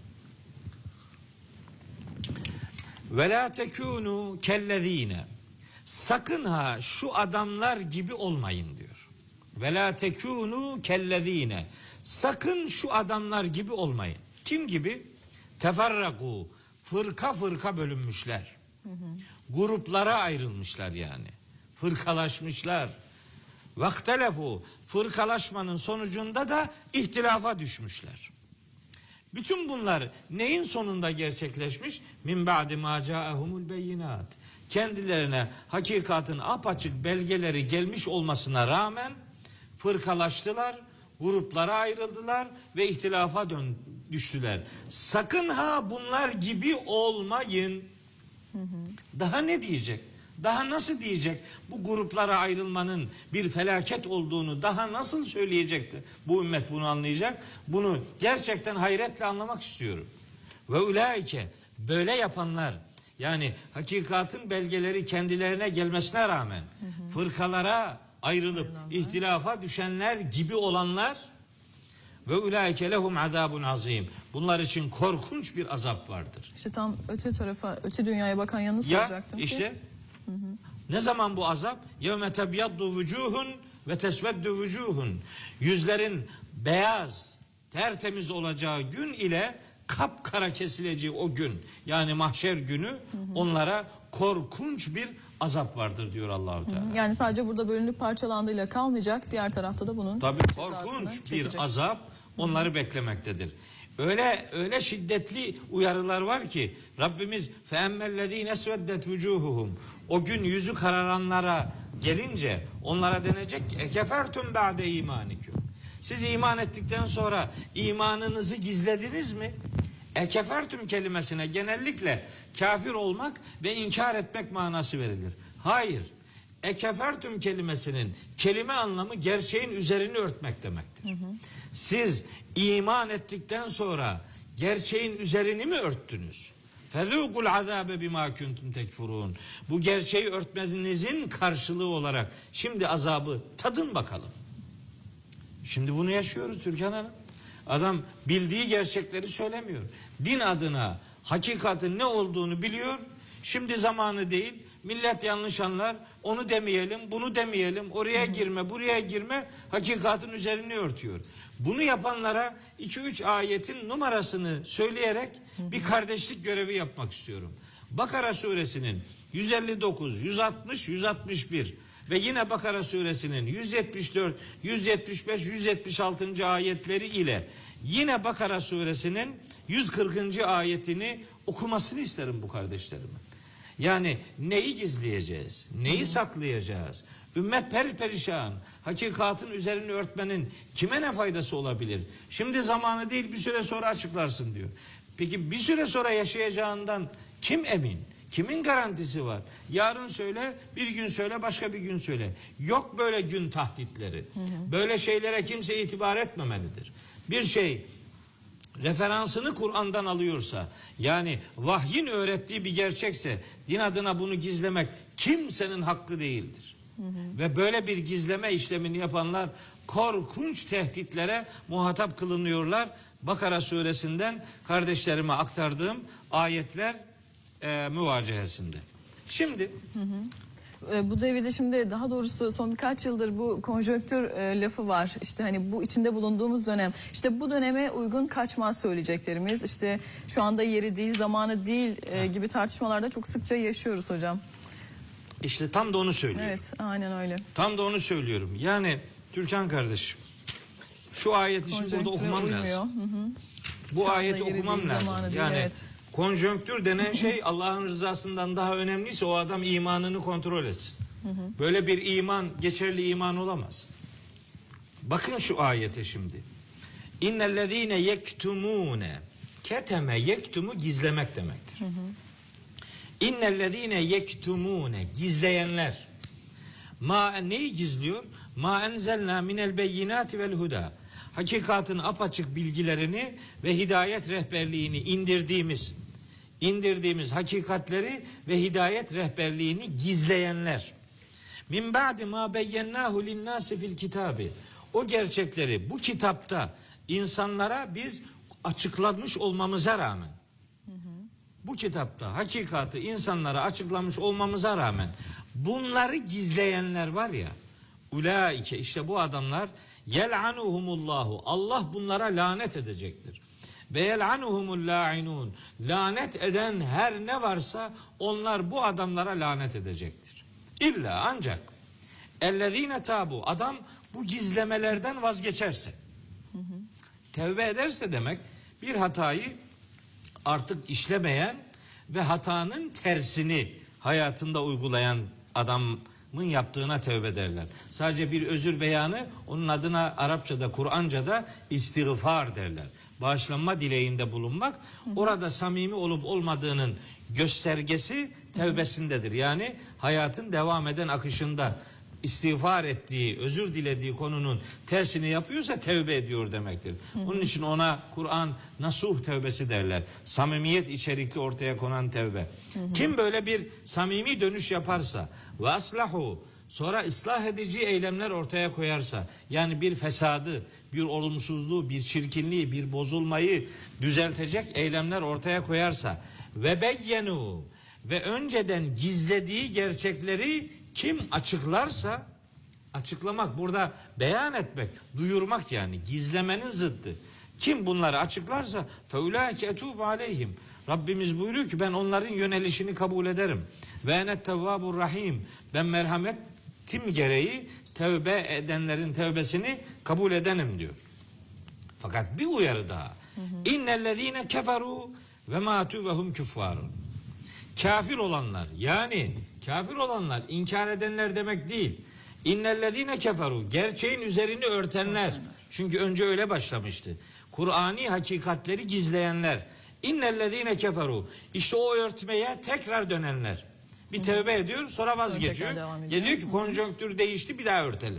Ve la tekunu kellezine. Sakın ha şu adamlar gibi olmayın diyor. Ve la tekunu kellezine. Sakın şu adamlar gibi olmayın. Kim gibi? Teferraku. Fırka fırka bölünmüşler. Gruplara ayrılmışlar yani. Fırkalaşmışlar. Vaktelefu, fırkalaşmanın sonucunda da ihtilafa düşmüşler. Bütün bunlar neyin sonunda gerçekleşmiş? Min ba'di ma ca'ahumul beyinat. Kendilerine hakikatin apaçık belgeleri gelmiş olmasına rağmen fırkalaştılar, gruplara ayrıldılar ve ihtilafa düştüler. Sakın ha bunlar gibi olmayın. Daha ne diyecek? Daha nasıl diyecek? Bu gruplara ayrılmanın bir felaket olduğunu daha nasıl söyleyecekti? Bu ümmet bunu anlayacak. Bunu gerçekten hayretle anlamak istiyorum. Ve ulaike, böyle yapanlar, yani hakikatin belgeleri kendilerine gelmesine rağmen fırkalara ayrılıp ihtilafa düşenler gibi olanlar, ve ulaike lehum azabun azim. Bunlar için korkunç bir azap vardır. İşte tam öte tarafa, öte dünyaya bakan yanını soracaktım ki. İşte ne zaman bu azap? Yevme tebyaddu vücuhun ve tesveddu vücuhun. Yüzlerin beyaz, tertemiz olacağı gün ile kapkara kesileceği o gün. Yani mahşer günü onlara korkunç bir azap vardır diyor Allah-u Teala. Yani sadece burada bölünüp parçalandığıyla kalmayacak. Diğer tarafta da bunun Tabii korkunç bir çekecek. azap onları beklemektedir. Öyle şiddetli uyarılar var ki Rabbimiz feemmellezine esveddet vucuhuhum, o gün yüzü kararanlara gelince onlara denecek ki ekefertum ba'de imanikum. Siz iman ettikten sonra imanınızı gizlediniz mi? Ekefertum kelimesine genellikle kafir olmak ve inkar etmek manası verilir. Hayır. Ekefertum kelimesinin kelime anlamı gerçeğin üzerini örtmek demektir. Siz iman ettikten sonra gerçeğin üzerini mi örttünüz? Fezûkul azâbe bimâ kuntum tekfurûn. Bu gerçeği örtmenizin karşılığı olarak şimdi azabı tadın bakalım. Şimdi bunu yaşıyoruz Türkan Hanım. Adam bildiği gerçekleri söylemiyor. Din adına hakikatin ne olduğunu biliyor. Şimdi zamanı değil. Millet yanlış anlar. Onu demeyelim, bunu demeyelim. Oraya girme, buraya girme. Hakikatin üzerini örtüyor. Bunu yapanlara 2-3 ayetin numarasını söyleyerek bir kardeşlik görevi yapmak istiyorum. Bakara suresinin 159, 160, 161 ve yine Bakara suresinin 174, 175, 176. ayetleri ile yine Bakara suresinin 140. ayetini okumasını isterim bu kardeşlerimin. Yani neyi gizleyeceğiz? Neyi saklayacağız? Ümmet perişan. Hakikatin üzerini örtmenin kime ne faydası olabilir? Şimdi zamanı değil, bir süre sonra açıklarsın diyor. Peki bir süre sonra yaşayacağından kim emin? Kimin garantisi var? Yarın söyle, bir gün söyle, başka bir gün söyle. Yok böyle gün tahditleri. Böyle şeylere kimse itibar etmemelidir. Bir şey referansını Kur'an'dan alıyorsa, yani vahyin öğrettiği bir gerçekse, din adına bunu gizlemek kimsenin hakkı değildir. Ve böyle bir gizleme işlemini yapanlar korkunç tehditlere muhatap kılınıyorlar. Bakara suresinden kardeşlerime aktardığım ayetler müvacehesinde. Şimdi Bu devirde şimdi, daha doğrusu son birkaç yıldır bu konjonktür lafı var. İşte hani bu içinde bulunduğumuz dönem, işte bu döneme uygun kaçmaz söyleyeceklerimiz, işte şu anda yeri değil, zamanı değil gibi tartışmalarda çok sıkça yaşıyoruz hocam. işte tam da onu söylüyorum. Evet, aynen öyle. Tam da onu söylüyorum. Yani Türkan kardeşim, şu ayeti şimdi burada Konjonktüre okumam uymuyor. lazım. Bu Şu anda ayeti yeri okumam değil, lazım. zamanı değil, Yani evet. konjonktür denen şey Allah'ın rızasından daha önemliyse o adam imanını kontrol etsin. Böyle bir iman geçerli iman olamaz. Bakın şu ayete şimdi. İnnellezîne yektumûne, keteme, yektumu gizlemek demektir. İnnellezîne yektumûne, gizleyenler. Neyi gizliyor? Ma enzelna minel beyinati vel huda. Hakikatin apaçık bilgilerini ve hidayet rehberliğini indirdiğimiz hakikatleri ve hidayet rehberliğini gizleyenler. Min ba'di ma beyyennahu linnâsi fil kitabi. O gerçekleri bu kitapta insanlara biz açıklamış olmamıza rağmen, bu kitapta hakikati insanlara açıklamış olmamıza rağmen bunları gizleyenler var ya, ulaike, işte bu adamlar, yel'anuhumullahu, Allah bunlara lanet edecektir. Ve yel'anuhumul la'inun, lanet eden her ne varsa onlar bu adamlara lanet edecektir. İlla ancak Ellezine tabu. Adam bu gizlemelerden vazgeçerse. Tevbe ederse demek bir hatayı artık işlemeyen ve hatanın tersini hayatında uygulayan adamın yaptığına tevbe derler. Sadece bir özür beyanı, onun adına Arapçada, Kur'anca'da istiğfar derler. Bağışlanma dileğinde bulunmak, orada samimi olup olmadığının göstergesi tevbesindedir. Yani hayatın devam eden akışında istiğfar ettiği, özür dilediği konunun tersini yapıyorsa tevbe ediyor demektir. Onun için ona Kur'an nasuh tevbesi derler. Samimiyet içerikli ortaya konan tevbe. Kim böyle bir samimi dönüş yaparsa ve aslahu, sonra ıslah edici eylemler ortaya koyarsa, yani bir fesadı, bir olumsuzluğu, bir çirkinliği, bir bozulmayı düzeltecek eylemler ortaya koyarsa ve beyyenu, ve önceden gizlediği gerçekleri kim açıklarsa, açıklamak burada beyan etmek, duyurmak, yani gizlemenin zıddı. Kim bunları açıklarsa feulaike etûbü aleyhim. Rabbimiz buyuruyor ki ben onların yönelişini kabul ederim. Ve enet tevvabur rahim. Ben merhametim gereği tevbe edenlerin tevbesini kabul edenim diyor. Fakat bir uyarı daha. İnnellezîne keferû ve mâtû ve hum küffârun. Kafir olanlar, yani kafir olanlar inkar edenler demek değil. İnnellezîne keferû, gerçeğin üzerini örtenler. Çünkü önce öyle başlamıştı. Kur'ani hakikatleri gizleyenler. İnnellezîne keferû, işte o örtmeye tekrar dönenler. Bir tevbe ediyor, sonra vazgeçiyor. Geliyor ki konjonktür değişti, bir daha örtelim.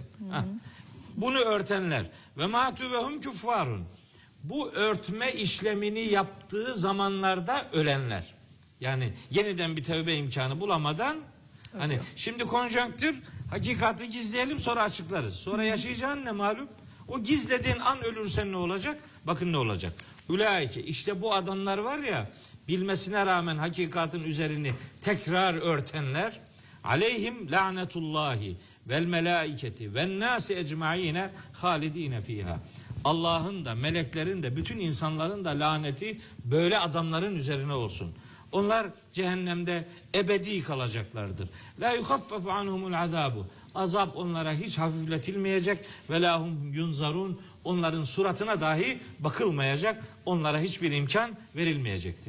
Bunu örtenler. Ve mâtû ve hum küffârun. Bu örtme işlemini yaptığı zamanlarda ölenler. Yani yeniden bir tövbe imkanı bulamadan, hani şimdi konjonktür, hakikati gizleyelim sonra açıklarız. Sonra yaşayacağın ne malum? O gizlediğin an ölürsen ne olacak? Bakın ne olacak. Ulaike, işte bu adamlar var ya, bilmesine rağmen hakikatin üzerini tekrar örtenler. Aleyhim lanetullahi vel melaiketi ven nasi ecmaîne halidine fiha. Allah'ın da, meleklerin de, bütün insanların da laneti böyle adamların üzerine olsun. Onlar cehennemde ebedi kalacaklardır. La yuhaffefu anhumul azabu. Azap onlara hiç hafifletilmeyecek ve lahum yunzarun. Onların suratına dahi bakılmayacak. Onlara hiçbir imkan verilmeyecektir.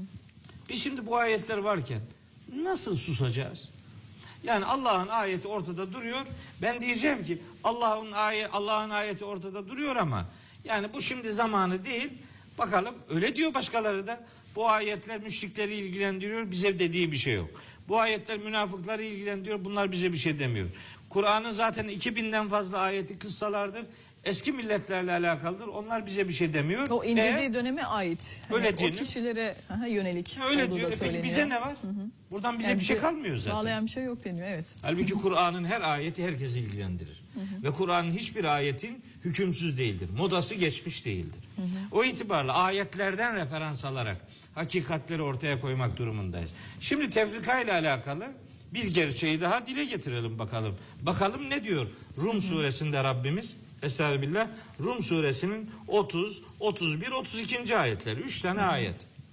Biz şimdi bu ayetler varken nasıl susacağız? Yani Allah'ın ayeti ortada duruyor. Ben diyeceğim ki Allah'ın ayeti ortada duruyor ama yani bu şimdi zamanı değil. Bakalım, öyle diyor başkaları da. Bu ayetler müşrikleri ilgilendiriyor, bize dediği bir şey yok. Bu ayetler münafıkları ilgilendiriyor, bunlar bize bir şey demiyor. Kur'an'ın zaten 2000'den fazla ayeti kıssalardır. Eski milletlerle alakalıdır. Onlar bize bir şey demiyor. O indirdiği döneme ait. Öyle o diyor. Kişilere yönelik öyle olduğu diyor. da söyleniyor. Peki bize ne var? Buradan bize Yani bir şey kalmıyor zaten. Bağlayan bir şey yok deniyor, evet. Halbuki Kur'an'ın her ayeti herkesi ilgilendirir. Ve Kur'an'ın hiçbir ayetin hükümsüz değildir. Modası geçmiş değildir. O itibarla ayetlerden referans alarak hakikatleri ortaya koymak durumundayız. Şimdi tefrika ile alakalı bir gerçeği daha dile getirelim bakalım. Bakalım ne diyor Rum suresinde Rabbimiz? Estağfirullah. Rum suresinin 30, 31, 32. ayetleri. 3 tane ayet.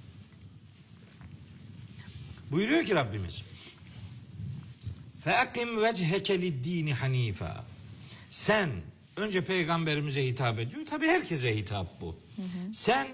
Buyuruyor ki Rabbimiz: فَاَقِمْ وَجْهَكَ لِلدِّينِ حَن۪يفًا. Sen, önce peygamberimize hitap ediyor. Tabi herkese hitap bu. Sen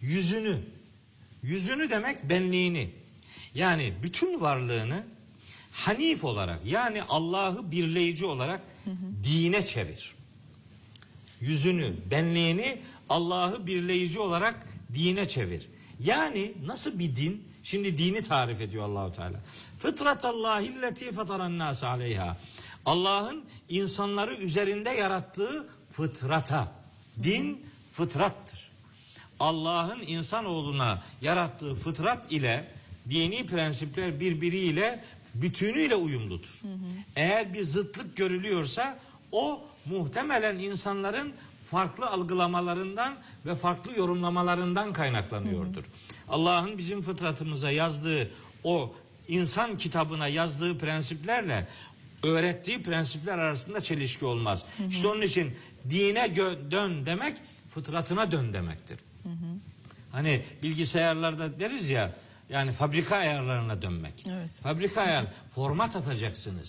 yüzünü demek benliğini, yani bütün varlığını hanif olarak, yani Allah'ı birleyici olarak dine çevir. Yüzünü, benliğini Allah'ı birleyici olarak dine çevir. Yani nasıl bir din? Şimdi dini tarif ediyor Allahu Teala. Fıtratallahilleti fataran nas aleyha. Allah'ın insanları üzerinde yarattığı fıtrata. Din fıtrattır. Allah'ın insanoğluna yarattığı fıtrat ile dini prensipler birbiriyle bütünüyle uyumludur. Eğer bir zıtlık görülüyorsa o muhtemelen insanların farklı algılamalarından ve farklı yorumlamalarından kaynaklanıyordur. Allah'ın bizim fıtratımıza yazdığı, o insan kitabına yazdığı prensiplerle öğrettiği prensipler arasında çelişki olmaz. İşte onun için dine dön demek fıtratına dön demektir. Hani bilgisayarlarda deriz ya, yani fabrika ayarlarına dönmek. Evet. Fabrika ayar, format atacaksınız.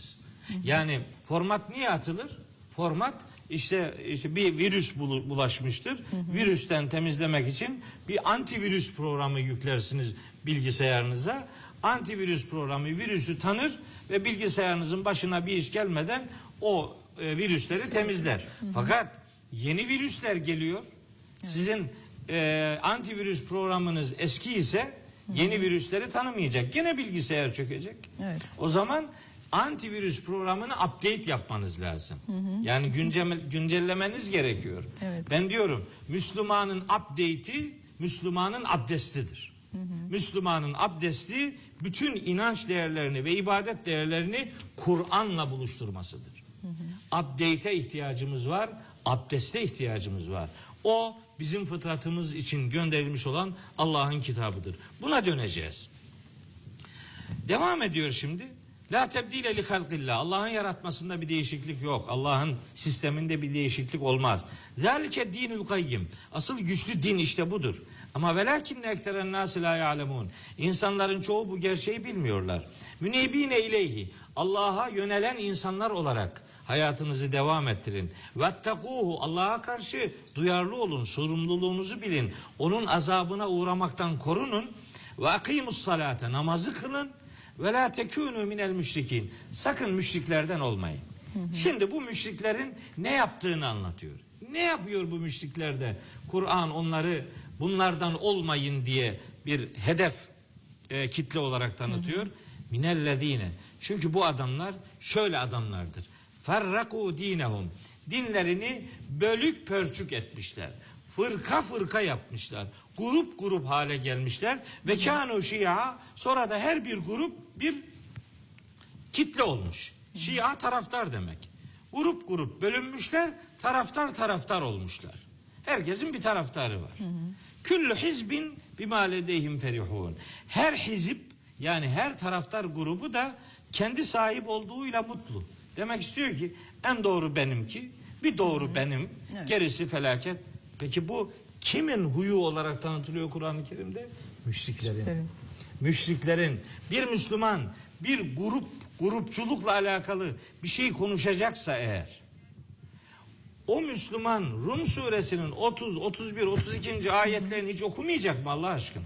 Yani format niye atılır? Format işte bir virüs bulaşmıştır. Virüsten temizlemek için bir antivirüs programı yüklersiniz bilgisayarınıza. Antivirüs programı virüsü tanır ve bilgisayarınızın başına bir iş gelmeden o virüsleri temizler. Fakat yeni virüsler geliyor. Sizin antivirüs programınız eski ise yeni virüsleri tanımayacak. Gene bilgisayar çökecek. Evet. O zaman antivirüs programını update yapmanız lazım. Yani güncellemeniz gerekiyor. Evet. Ben diyorum Müslümanın update'i Müslümanın abdestidir. Müslümanın abdesti bütün inanç değerlerini ve ibadet değerlerini Kur'an'la buluşturmasıdır. Update'e ihtiyacımız var, abdeste ihtiyacımız var. O bizim fıtratımız için gönderilmiş olan Allah'ın kitabıdır. Buna döneceğiz. Devam ediyor şimdi. La tebdile li halqillah. Allah'ın yaratmasında bir değişiklik yok. Allah'ın sisteminde bir değişiklik olmaz. Zalike dinul kayyim. Asıl güçlü din işte budur. Ama velakinne ekseren nâsi la ya'lemun. İnsanların çoğu bu gerçeği bilmiyorlar. Münibine ileyhi. Allah'a yönelen insanlar olarak hayatınızı devam ettirin. Vettekuhu. Allah'a karşı duyarlı olun. Sorumluluğunuzu bilin. Onun azabına uğramaktan korunun. Ve akimus salate. Namazı kılın. Ve la tekûnû minel müşrikin. Sakın müşriklerden olmayın. Şimdi bu müşriklerin ne yaptığını anlatıyor. Ne yapıyor bu müşrikler de? Kur'an onları bunlardan olmayın diye bir hedef kitle olarak tanıtıyor. Minellezine. Çünkü bu adamlar şöyle adamlardır. Ferrakû dinehum. Dinlerini bölük pörçük etmişler. Fırka fırka yapmışlar. Grup grup hale gelmişler. Ve kânû şia. Sonra da her bir grup bir kitle olmuş. Şia taraftar demek. Grup grup bölünmüşler. Taraftar taraftar olmuşlar. Herkesin bir taraftarı var. Küllü hizbin bimâ ledeyhim ferihûn. Her hizip yani her taraftar grubu da kendi sahip olduğuyla mutlu. Demek istiyor ki en doğru benimki, bir doğru benim, gerisi felaket. Peki bu kimin huyu olarak tanıtılıyor Kur'an-ı Kerim'de? Müşriklerin. Müşriklerin. Bir Müslüman bir grupçulukla alakalı bir şey konuşacaksa eğer, o Müslüman Rum suresinin 30, 31, 32. ayetlerini hiç okumayacak mı Allah aşkına?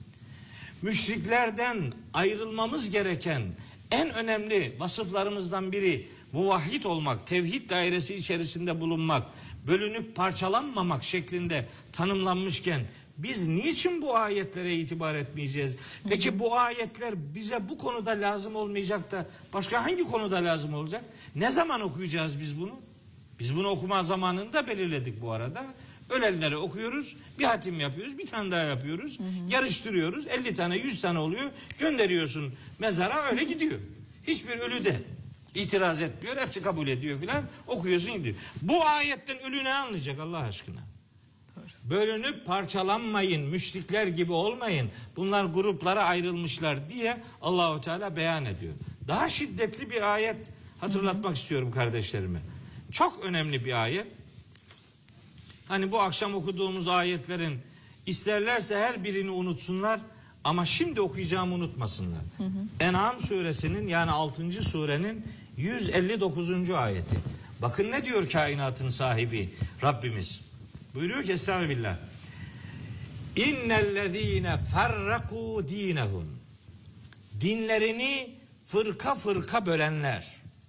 Müşriklerden ayrılmamız gereken en önemli vasıflarımızdan biri muvahhid olmak, tevhid dairesi içerisinde bulunmak, bölünüp parçalanmamak şeklinde tanımlanmışken biz niçin bu ayetlere itibar etmeyeceğiz? Peki bu ayetler bize bu konuda lazım olmayacak da başka hangi konuda lazım olacak? Ne zaman okuyacağız biz bunu? Biz bunu okuma zamanını da belirledik bu arada. Ölenleri okuyoruz, bir hatim yapıyoruz, bir tane daha yapıyoruz, yarıştırıyoruz, 50 tane 100 tane oluyor, gönderiyorsun mezara, öyle gidiyor. Hiçbir ölü de itiraz etmiyor, hepsi kabul ediyor filan, okuyorsun gidiyor. Bu ayetten ölü ne anlayacak Allah aşkına? Bölünüp parçalanmayın, müşrikler gibi olmayın, bunlar gruplara ayrılmışlar diye Allahu Teala beyan ediyor. Daha şiddetli bir ayet hatırlatmak istiyorum kardeşlerime. Çok önemli bir ayet. Hani bu akşam okuduğumuz ayetlerin isterlerse her birini unutsunlar ama şimdi okuyacağımı unutmasınlar. En'am suresinin yani 6. surenin 159. ayeti. Bakın ne diyor kainatın sahibi Rabbimiz. Buyuruyor ki Estağfirullah. İnnellezîne ferrakû dînehum. Dinlerini fırka fırka bölenler.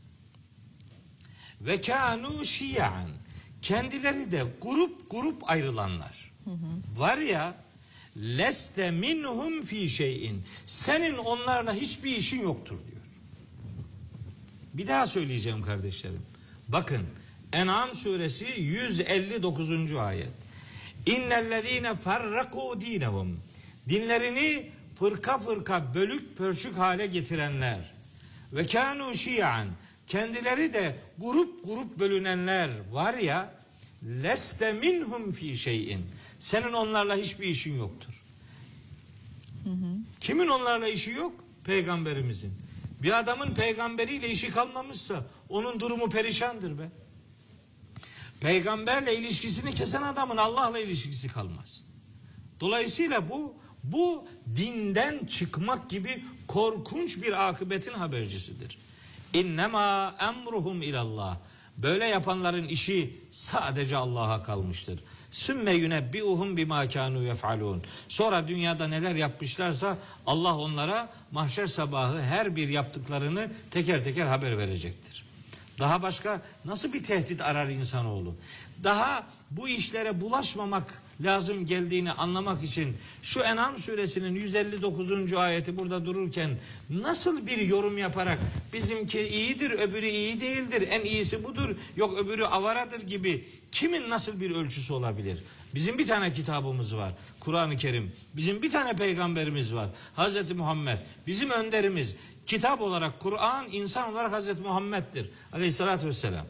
Ve kânû şiyan. Kendileri de grup grup ayrılanlar. Var ya leste minhum fi şeyin. Senin onlarla hiçbir işin yoktur diyor. Bir daha söyleyeceğim kardeşlerim. Bakın En'am suresi 159. ayet. İnnellezîne ferrakû dînehum. Dinlerini fırka fırka bölük pörçük hale getirenler. Ve kânû şiyan. Kendileri de grup grup bölünenler var ya, leste minhum fi şeyin. Senin onlarla hiçbir işin yoktur. Kimin onlarla işi yok? Peygamberimizin. Bir adamın peygamberiyle işi kalmamışsa onun durumu perişandır be. Peygamberle ilişkisini kesen adamın Allah'la ilişkisi kalmaz. Dolayısıyla bu dinden çıkmak gibi korkunç bir akıbetin habercisidir. İnnemâ emruhum ilallah. Böyle yapanların işi sadece Allah'a kalmıştır. Sümme yunebbiuhum bima kânû yef'alûn. Sonra dünyada neler yapmışlarsa Allah onlara mahşer sabahı her bir yaptıklarını teker teker haber verecektir. Daha başka nasıl bir tehdit arar insanoğlu? Daha bu işlere bulaşmamak lazım geldiğini anlamak için şu En'am suresinin 159. ayeti burada dururken nasıl bir yorum yaparak bizimki iyidir, öbürü iyi değildir, en iyisi budur, yok öbürü avaradır gibi kimin nasıl bir ölçüsü olabilir? Bizim bir tane kitabımız var, Kur'an-ı Kerim. Bizim bir tane peygamberimiz var, Hazreti Muhammed. Bizim önderimiz kitap olarak Kur'an, insan olarak Hazreti Muhammed'dir aleyhissalatü vesselam.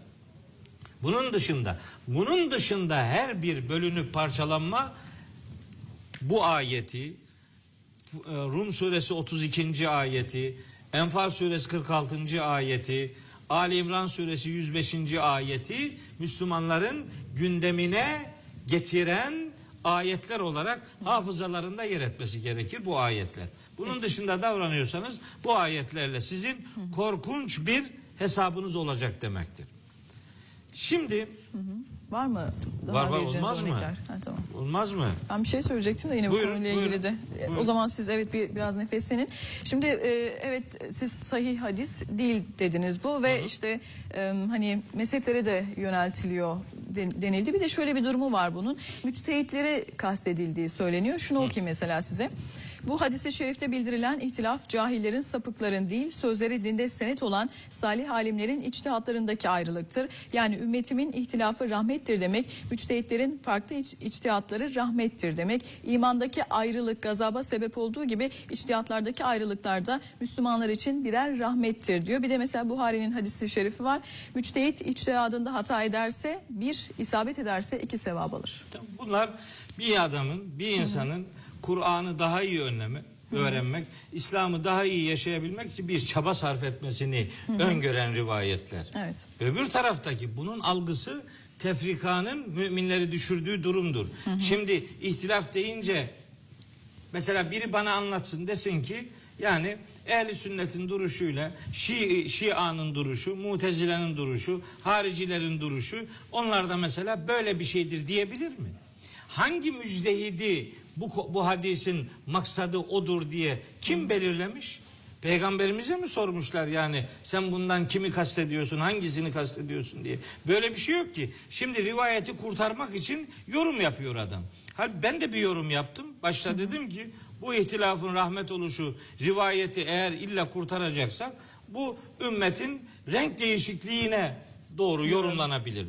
Bunun dışında her bir bölünüp parçalanma bu ayeti, Rum suresi 32. ayeti, Enfal suresi 46. ayeti, Ali İmran suresi 105. ayeti Müslümanların gündemine getiren ayetler olarak hafızalarında yer etmesi gerekir bu ayetler. Bunun dışında davranıyorsanız bu ayetlerle sizin korkunç bir hesabınız olacak demektir. Şimdi var mı daha var, vereceğiniz olmaz örnekler? mı? Ha, tamam. Olmaz mı? Ben bir şey söyleyecektim de yine bu Buyurun, konuyla buyurun, ilgili de. buyurun. O zaman siz evet biraz nefeslenin. Şimdi evet siz sahih hadis değil dediniz bu ve işte hani mezheplere de yöneltiliyor denildi. Bir de şöyle bir durumu var bunun. Müçtehitlere kastedildiği söyleniyor. Şunu okuyayım mesela size. Bu hadis-i şerifte bildirilen ihtilaf cahillerin, sapıkların değil, sözleri dinde senet olan salih alimlerin içtihatlarındaki ayrılıktır. Yani ümmetimin ihtilafı rahmettir demek, müçtehitlerin farklı içtihatları rahmettir demek. İmandaki ayrılık gazaba sebep olduğu gibi içtihatlardaki ayrılıklar da Müslümanlar için birer rahmettir diyor. Bir de mesela Buhari'nin hadisi şerifi var. Müçtehit içtihadında hata ederse 1, isabet ederse 2 sevap alır. Bunlar bir adamın, bir insanın Kur'an'ı daha iyi öğrenmek, İslam'ı daha iyi yaşayabilmek için bir çaba sarf etmesini öngören rivayetler. Evet. Öbür taraftaki bunun algısı tefrikanın müminleri düşürdüğü durumdur. Şimdi ihtilaf deyince mesela biri bana anlatsın, desin ki yani ehli sünnetin duruşuyla Şia'nın duruşu, Mutezile'nin duruşu, haricilerin duruşu, onlar da mesela böyle bir şeydir diyebilir mi? Hangi mücdehidi bu hadisin maksadı odur diye kim belirlemiş? Peygamberimize mi sormuşlar yani sen bundan kimi kastediyorsun, hangisini kastediyorsun diye. Böyle bir şey yok ki. Şimdi rivayeti kurtarmak için yorum yapıyor adam. Halbuki ben de bir yorum yaptım. Başta dedim ki bu ihtilafın rahmet oluşu rivayeti eğer illa kurtaracaksak bu ümmetin renk değişikliğine doğru yorumlanabilir.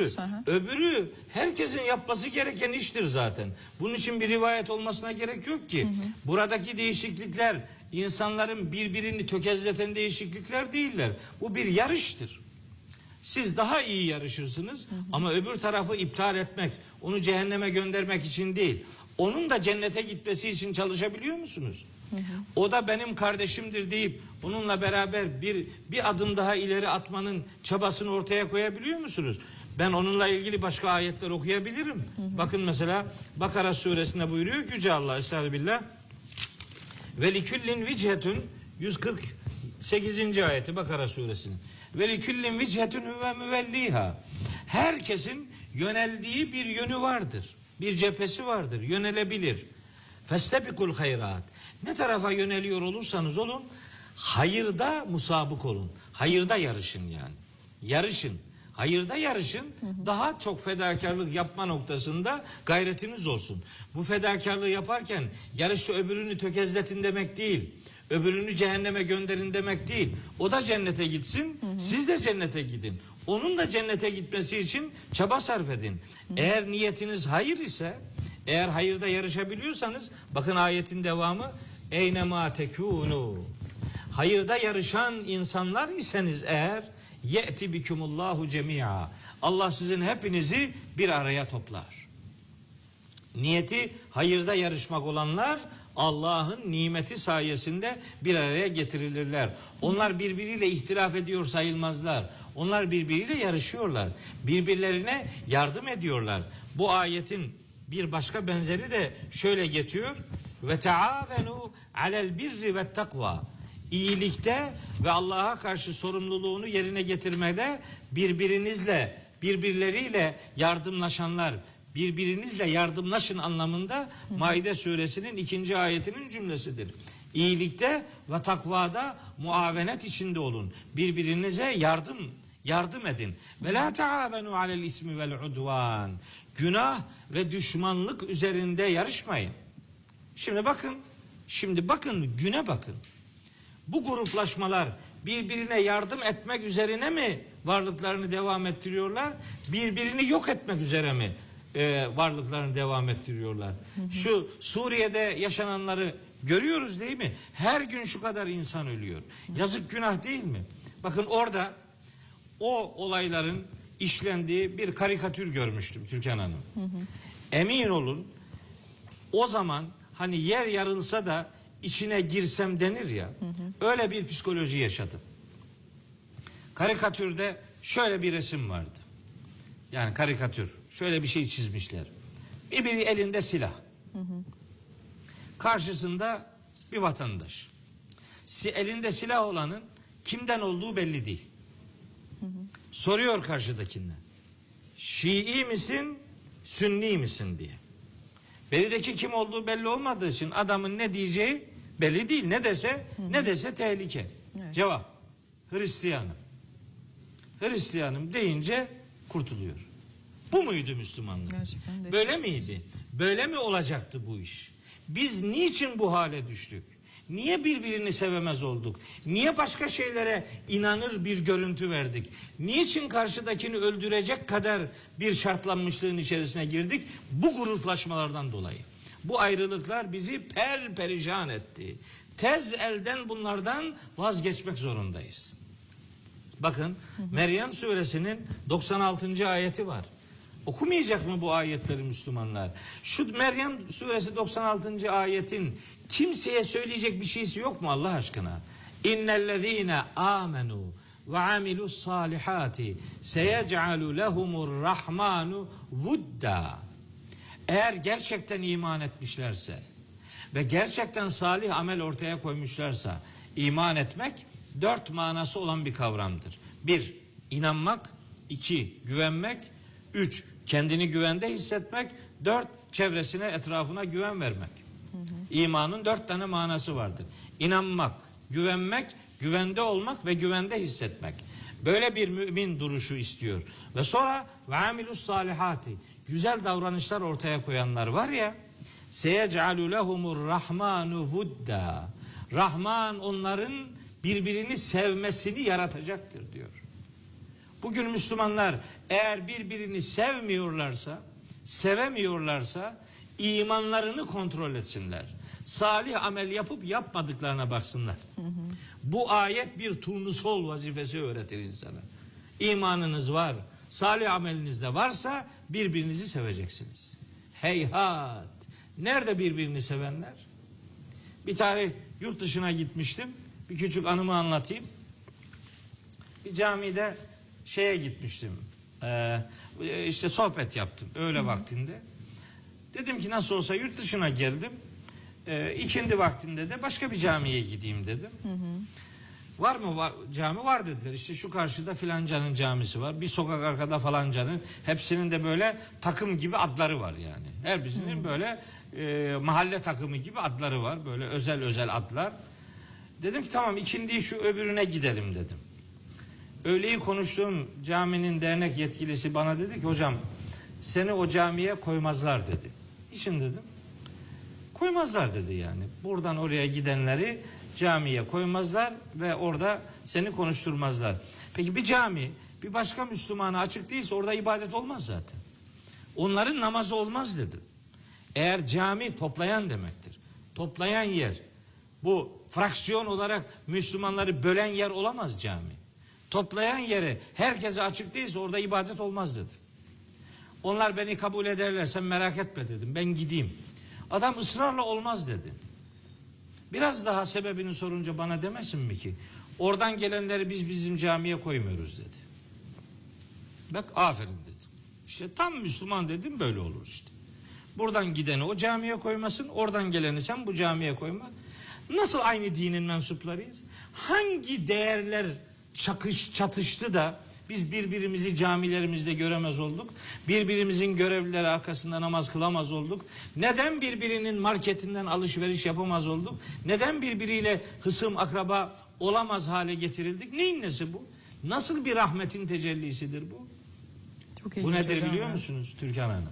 Öbürü herkesin yapması gereken iştir zaten. Bunun için bir rivayet olmasına gerek yok ki. Buradaki değişiklikler insanların birbirini tökezleten değişiklikler değiller. Bu bir yarıştır. Siz daha iyi yarışırsınız ama öbür tarafı iptal etmek, onu cehenneme göndermek için değil. Onun da cennete gitmesi için çalışabiliyor musunuz? O da benim kardeşimdir deyip onunla beraber bir adım daha ileri atmanın çabasını ortaya koyabiliyor musunuz? Ben onunla ilgili başka ayetler okuyabilirim. Bakın mesela Bakara suresinde buyuruyor ki Yüce Allah Estağfirullah. Ve liküllin vichetun 148. ayeti Bakara suresinin. Ve liküllin vichetun huve müvelliha. Herkesin yöneldiği bir yönü vardır. Bir cephesi vardır. Yönelebilir. Festebikul hayrat. Ne tarafa yöneliyor olursanız olun, hayırda musabık olun. Hayırda yarışın yani. Yarışın. Hayırda yarışın. Daha çok fedakarlık yapma noktasında gayretiniz olsun. Bu fedakarlığı yaparken yarışı öbürünü tökezletin demek değil. Öbürünü cehenneme gönderin demek değil. O da cennete gitsin, siz de cennete gidin. Onun da cennete gitmesi için çaba sarf edin. Eğer niyetiniz hayır ise, eğer hayırda yarışabiliyorsanız, bakın ayetin devamı, eynema tekûnû. Hayırda yarışan insanlar iseniz eğer, ye'ti bikumullahu cemi'a. Allah sizin hepinizi bir araya toplar. Niyeti hayırda yarışmak olanlar Allah'ın nimeti sayesinde bir araya getirilirler. Onlar birbiriyle ihtilaf ediyor sayılmazlar. Onlar birbiriyle yarışıyorlar. Birbirlerine yardım ediyorlar. Bu ayetin bir başka benzeri de şöyle geçiyor. Ve taavenu alel birri ve takva. iyilikte ve Allah'a karşı sorumluluğunu yerine getirmede birbirleriyle yardımlaşanlar, birbirinizle yardımlaşın anlamında Maide suresinin 2. ayetinin cümlesidir. İyilikte ve takvada muavenet içinde olun. Birbirinize yardım edin. Ve la taavenu alel ismi vel udvan. Günah ve düşmanlık üzerinde yarışmayın. Şimdi bakın güne bakın. Bu gruplaşmalar birbirine yardım etmek üzerine mi varlıklarını devam ettiriyorlar? Birbirini yok etmek üzere mi varlıklarını devam ettiriyorlar? Şu Suriye'de yaşananları görüyoruz değil mi? Her gün şu kadar insan ölüyor. Yazık, günah değil mi? Bakın orada o olayların işlendiği bir karikatür görmüştüm Türkan Hanım. Emin olun, o zaman hani yer yarılsa da içine girsem denir ya, öyle bir psikoloji yaşadım. Karikatürde şöyle bir resim vardı. Yani karikatür, şöyle bir şey çizmişler. Biri elinde silah. Karşısında bir vatandaş. Elinde silah olanın kimden olduğu belli değil. Soruyor karşıdakinden, Şii misin, Sünni misin diye. Berideki kim olduğu belli olmadığı için adamın ne diyeceği belli değil. Ne dese tehlike. Evet. Cevap, Hristiyanım. Hristiyanım deyince kurtuluyor. Bu muydu Müslümanlık? Böyle miydi? Böyle mi olacaktı bu iş? Biz niçin bu hale düştük? Niye birbirini sevemez olduk? Niye başka şeylere inanır bir görüntü verdik? Niçin karşıdakini öldürecek kadar bir şartlanmışlığın içerisine girdik? Bu gruplaşmalardan dolayı. Bu ayrılıklar bizi perperişan etti. Tez elden bunlardan vazgeçmek zorundayız. Bakın, Meryem suresinin 96. ayeti var. Okumayacak mı bu ayetleri Müslümanlar? Şu Meryem suresi 96. ayetin kimseye söyleyecek bir şeysi yok mu Allah aşkına? İnnellezîne âmenû ve amilus salihati seyec'alu lehumur rahmanu vudda. Eğer gerçekten iman etmişlerse ve gerçekten salih amel ortaya koymuşlarsa, iman etmek 4 manası olan bir kavramdır. 1. İnanmak. 2. Güvenmek. 3. Kendini güvende hissetmek. 4. Çevresine, etrafına güven vermek. İmanın 4 tane manası vardır. İnanmak, güvenmek, güvende olmak ve güvende hissetmek. Böyle bir mümin duruşu istiyor. Ve sonra ve amilus salihati, güzel davranışlar ortaya koyanlar var ya, seyec'alu lehumur rahmanu vudda. Rahman onların birbirini sevmesini yaratacaktır diyor. Bugün Müslümanlar eğer birbirini sevemiyorlarsa imanlarını kontrol etsinler. Salih amel yapıp yapmadıklarına baksınlar. Bu ayet bir turnusol vazifesi öğretir insana. İmanınız var, salih ameliniz de varsa birbirinizi seveceksiniz. Heyhat! Nerede birbirini sevenler? Bir tarih yurt dışına gitmiştim. Bir küçük anımı anlatayım. Bir camide gitmiştim. İşte sohbet yaptım öğle vaktinde. Dedim ki nasıl olsa yurt dışına geldim. İkindi vaktinde de başka bir camiye gideyim dedim. Var mı cami? Var dediler. İşte şu karşıda filancanın camisi var. Bir sokak arkada falancanın. Hepsinin de böyle takım gibi adları var yani. Her birinin böyle mahalle takımı gibi adları var. Böyle özel adlar. Dedim ki tamam, ikindiyi şu öbürüne gidelim dedim. Öğleyi konuştuğum caminin dernek yetkilisi bana dedi ki hocam seni o camiye koymazlar dedi. Niçin dedim. Koymazlar dedi yani. Buradan oraya gidenleri camiye koymazlar ve orada seni konuşturmazlar. Peki bir cami bir başka Müslümana açık değilse orada ibadet olmaz zaten. Onların namazı olmaz dedim. Eğer cami toplayan demektir. Toplayan yer, bu fraksiyon olarak Müslümanları bölen yer olamaz cami. Toplayan yere herkese açık değilse orada ibadet olmaz dedi. Onlar beni kabul ederlerse merak etme dedim, ben gideyim. Adam ısrarla olmaz dedi. Biraz daha sebebini sorunca bana demesin mi ki oradan gelenleri biz bizim camiye koymuyoruz dedi. Bak aferin dedim. İşte tam Müslüman dedim, böyle olur işte. Buradan gideni o camiye koymasın, oradan geleni sen bu camiye koyma. Nasıl aynı dinin mensuplarıyız? Hangi değerler çatıştı da biz birbirimizi camilerimizde göremez olduk? Birbirimizin görevlileri arkasında namaz kılamaz olduk? Neden birbirinin marketinden alışveriş yapamaz olduk? Neden birbiriyle hısım akraba olamaz hale getirildik? Neyin nesi bu? Nasıl bir rahmetin tecellisidir bu? Çok Bu nedir hocam biliyor ya. musunuz Türkan Hanım?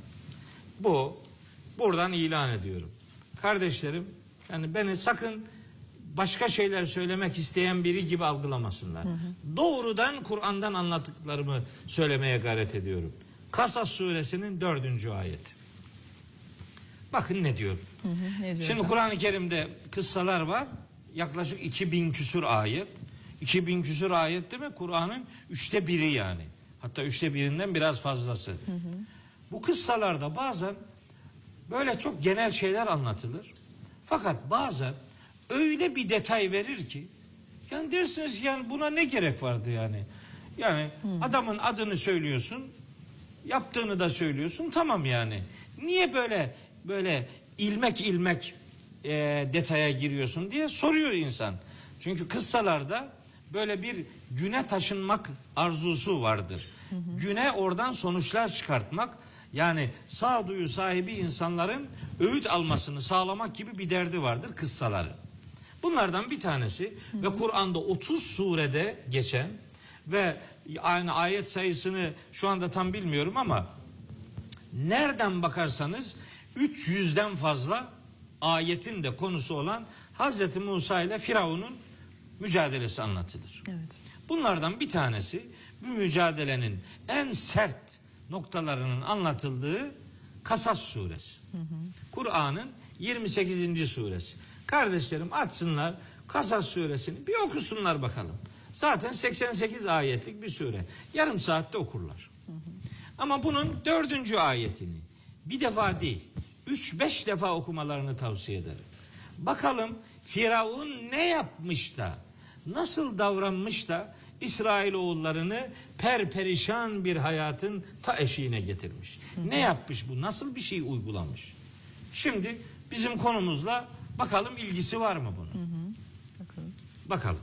Buradan ilan ediyorum. Kardeşlerim, yani beni sakın başka şeyler söylemek isteyen biri gibi algılamasınlar. Doğrudan Kur'an'dan anlattıklarımı söylemeye gayret ediyorum. Kasas suresinin 4. ayeti. Bakın ne diyor. Ne diyor Şimdi hocam? Kur'an-ı Kerim'de kıssalar var. Yaklaşık 2000 küsur ayet. 2000 küsur ayet değil mi? Kur'an'ın 1/3 yani. Hatta 1/3'inden biraz fazlası. Bu kıssalarda bazen böyle çok genel şeyler anlatılır. Fakat bazen öyle bir detay verir ki yani dersiniz yani buna ne gerek vardı yani. Yani adamın adını söylüyorsun, yaptığını da söylüyorsun, tamam yani. Niye böyle ilmek detaya giriyorsun diye soruyor insan. Çünkü kıssalarda böyle bir güne taşınmak arzusu vardır. Güne oradan sonuçlar çıkartmak, yani sağduyu sahibi insanların öğüt almasını sağlamak gibi bir derdi vardır kıssaların. Bunlardan bir tanesi ve Kur'an'da 30 surede geçen ve aynı ayet sayısını şu anda tam bilmiyorum ama nereden bakarsanız 300'den fazla ayetin de konusu olan Hazreti Musa ile Firavun'un mücadelesi anlatılır. Evet. Bunlardan bir tanesi bu mücadelenin en sert noktalarının anlatıldığı Kasas suresi. Kur'an'ın 28. suresi. Kardeşlerim açsınlar Kasas suresini bir okusunlar bakalım. Zaten 88 ayetlik bir sure. Yarım saatte okurlar. Ama bunun 4. ayetini bir defa değil 3-5 defa okumalarını tavsiye ederim. Bakalım Firavun ne yapmış da, nasıl davranmış da İsrailoğullarını perperişan bir hayatın ta eşiğine getirmiş. Ne yapmış bu? Nasıl bir şey uygulamış? Şimdi bizim konumuzla bakalım ilgisi var mı bunun? Bakalım.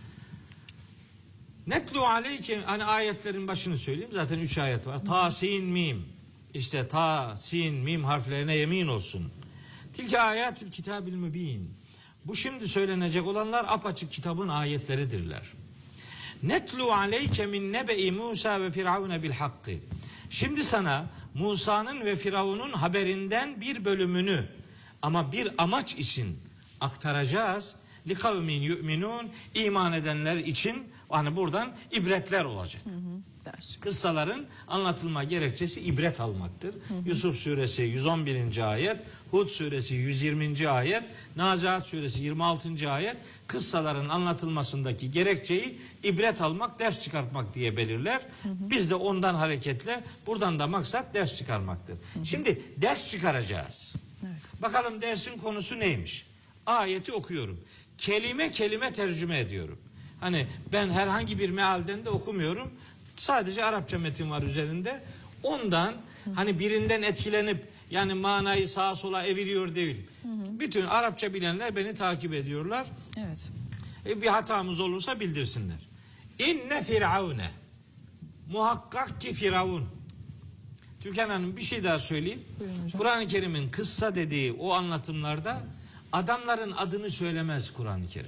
Netlu aleyke, hani ayetlerin başını söyleyeyim. Zaten 3 ayet var. Ta, sin, mim. İşte ta, sin, mim harflerine yemin olsun. Tilke ayatül kitabil mübin. Bu şimdi söylenecek olanlar apaçık kitabın ayetleridirler. Netlu aleyke min nebe'i Musa ve Firavun bil hakkı. Şimdi sana Musa'nın ve Firavun'un haberinden bir bölümünü ama bir amaç için aktaracağız. Li kavmin yu'minun, iman edenler için hani buradan ibretler olacak. Ders. Kıssaların anlatılma gerekçesi ibret almaktır. Yusuf suresi 111. ayet, Hud suresi 120. ayet, Naziat suresi 26. ayet kıssaların anlatılmasındaki gerekçeyi ibret almak, ders çıkartmak diye belirler. Biz de ondan hareketle buradan da maksat ders çıkarmaktır. Şimdi ders çıkaracağız. Evet. Bakalım dersin konusu neymiş? Ayeti okuyorum. Kelime kelime tercüme ediyorum. Hani ben herhangi bir mealden de okumuyorum. Sadece Arapça metin var üzerinde. Ondan hani birinden etkilenip yani manayı sağa sola eviriyor değil. Bütün Arapça bilenler beni takip ediyorlar. Evet. Bir hatamız olursa bildirsinler. İnne firavune. Muhakkak ki Firavun. Türkan Hanım bir şey daha söyleyeyim. Kur'an-ı Kerim'in kıssa dediği o anlatımlarda adamların adını söylemez Kur'an-ı Kerim.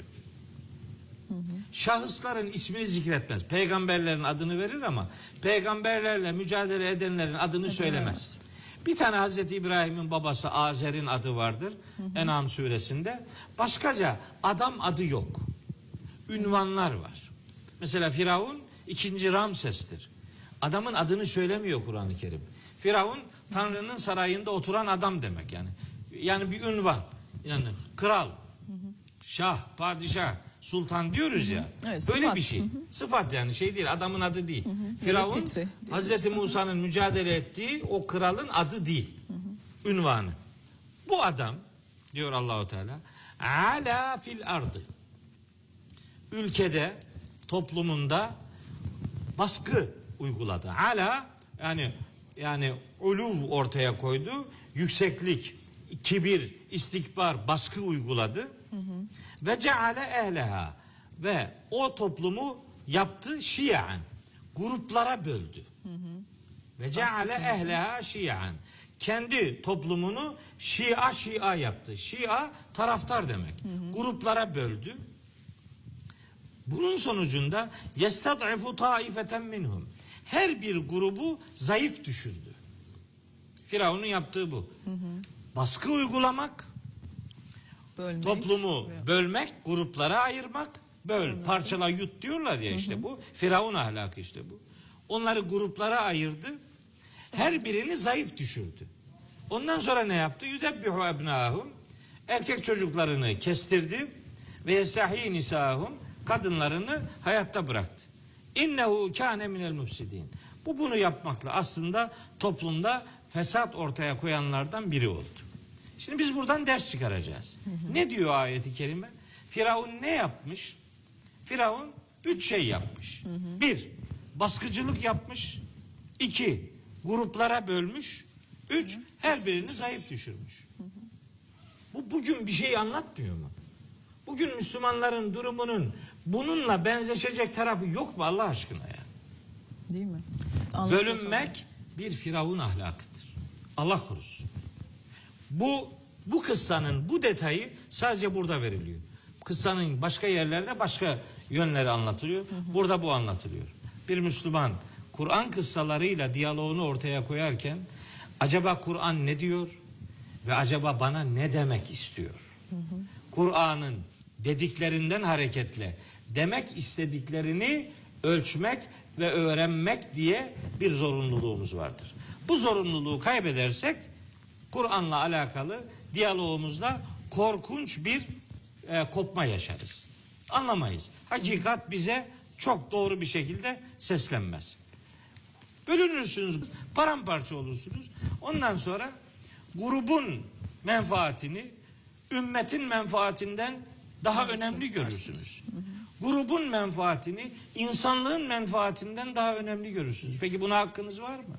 Şahısların ismini zikretmez. Peygamberlerin adını verir ama peygamberlerle mücadele edenlerin adını söylemez. Bir tane Hazreti İbrahim'in babası Azer'in adı vardır. En'am suresinde. Başkaca adam adı yok. Ünvanlar var. Mesela Firavun 2. Ramses'tir. Adamın adını söylemiyor Kur'an-ı Kerim. Firavun Tanrı'nın sarayında oturan adam demek yani. Yani bir ünvan. Yani kral, şah, padişah, sultan diyoruz ya. Evet, böyle sıfat. bir şey. Sıfat yani şey değil, adamın adı değil. Firavun titri Hazreti Musa'nın mücadele ettiği o kralın adı değil. Ünvanı. Bu adam diyor Allahu Teala ala fil ardı. Ülkede, toplumunda baskı uyguladı. Ala yani uluv ortaya koydu. Yükseklik, kibir, istikbar, baskı uyguladı. Ve ceale ehleha, ve o toplumu yaptı şia'en, gruplara böldü. Ve ceale ehleha şia'en, kendi toplumunu şia yaptı. Şia taraftar demek. Gruplara böldü. Bunun sonucunda yestad'ifu taifeten minhum, her bir grubu zayıf düşürdü. Firavun'un yaptığı bu. Baskı uygulamak, Bölmek, toplumu bölmek, gruplara ayırmak, parçala, yut diyorlar ya, işte bu. Firavun ahlakı işte bu. Onları gruplara ayırdı. Her birini zayıf düşürdü. Ondan sonra ne yaptı? Yudebbihu ebnâhum, erkek çocuklarını kestirdi ve yestahyi nisâhum, kadınlarını hayatta bıraktı. İnnehu kâne minel mufsidin. Bunu yapmakla aslında toplumda fesat ortaya koyanlardan biri oldu. Şimdi biz buradan ders çıkaracağız. Ne diyor ayeti kerime? Firavun ne yapmış? Firavun 3 şey yapmış. 1. Baskıcılık yapmış. 2. Gruplara bölmüş. 3. Her birini zayıf düşürmüş. Bu bugün bir şey anlatmıyor mu? Bugün Müslümanların durumunun bununla benzeşecek tarafı yok mu Allah aşkına ya? Değil mi? Bölünmek bir firavun ahlakıdır. Allah korusun. Bu kıssanın bu detayı sadece burada veriliyor. Kıssanın başka yerlerde başka yönleri anlatılıyor. Burada bu anlatılıyor. Bir Müslüman Kur'an kıssalarıyla diyaloğunu ortaya koyarken acaba Kur'an ne diyor ve acaba bana ne demek istiyor? Kur'an'ın dediklerinden hareketle demek istediklerini ölçmek ve öğrenmek diye bir zorunluluğumuz vardır. Bu zorunluluğu kaybedersek Kur'an'la alakalı diyalogumuzda korkunç bir kopma yaşarız. Anlamayız. Hakikat bize çok doğru bir şekilde seslenmez. Bölünürsünüz, paramparça olursunuz. Ondan sonra grubun menfaatini ümmetin menfaatinden daha önemli görürsünüz. Grubun menfaatini insanlığın menfaatinden daha önemli görürsünüz. Peki buna hakkınız var mı?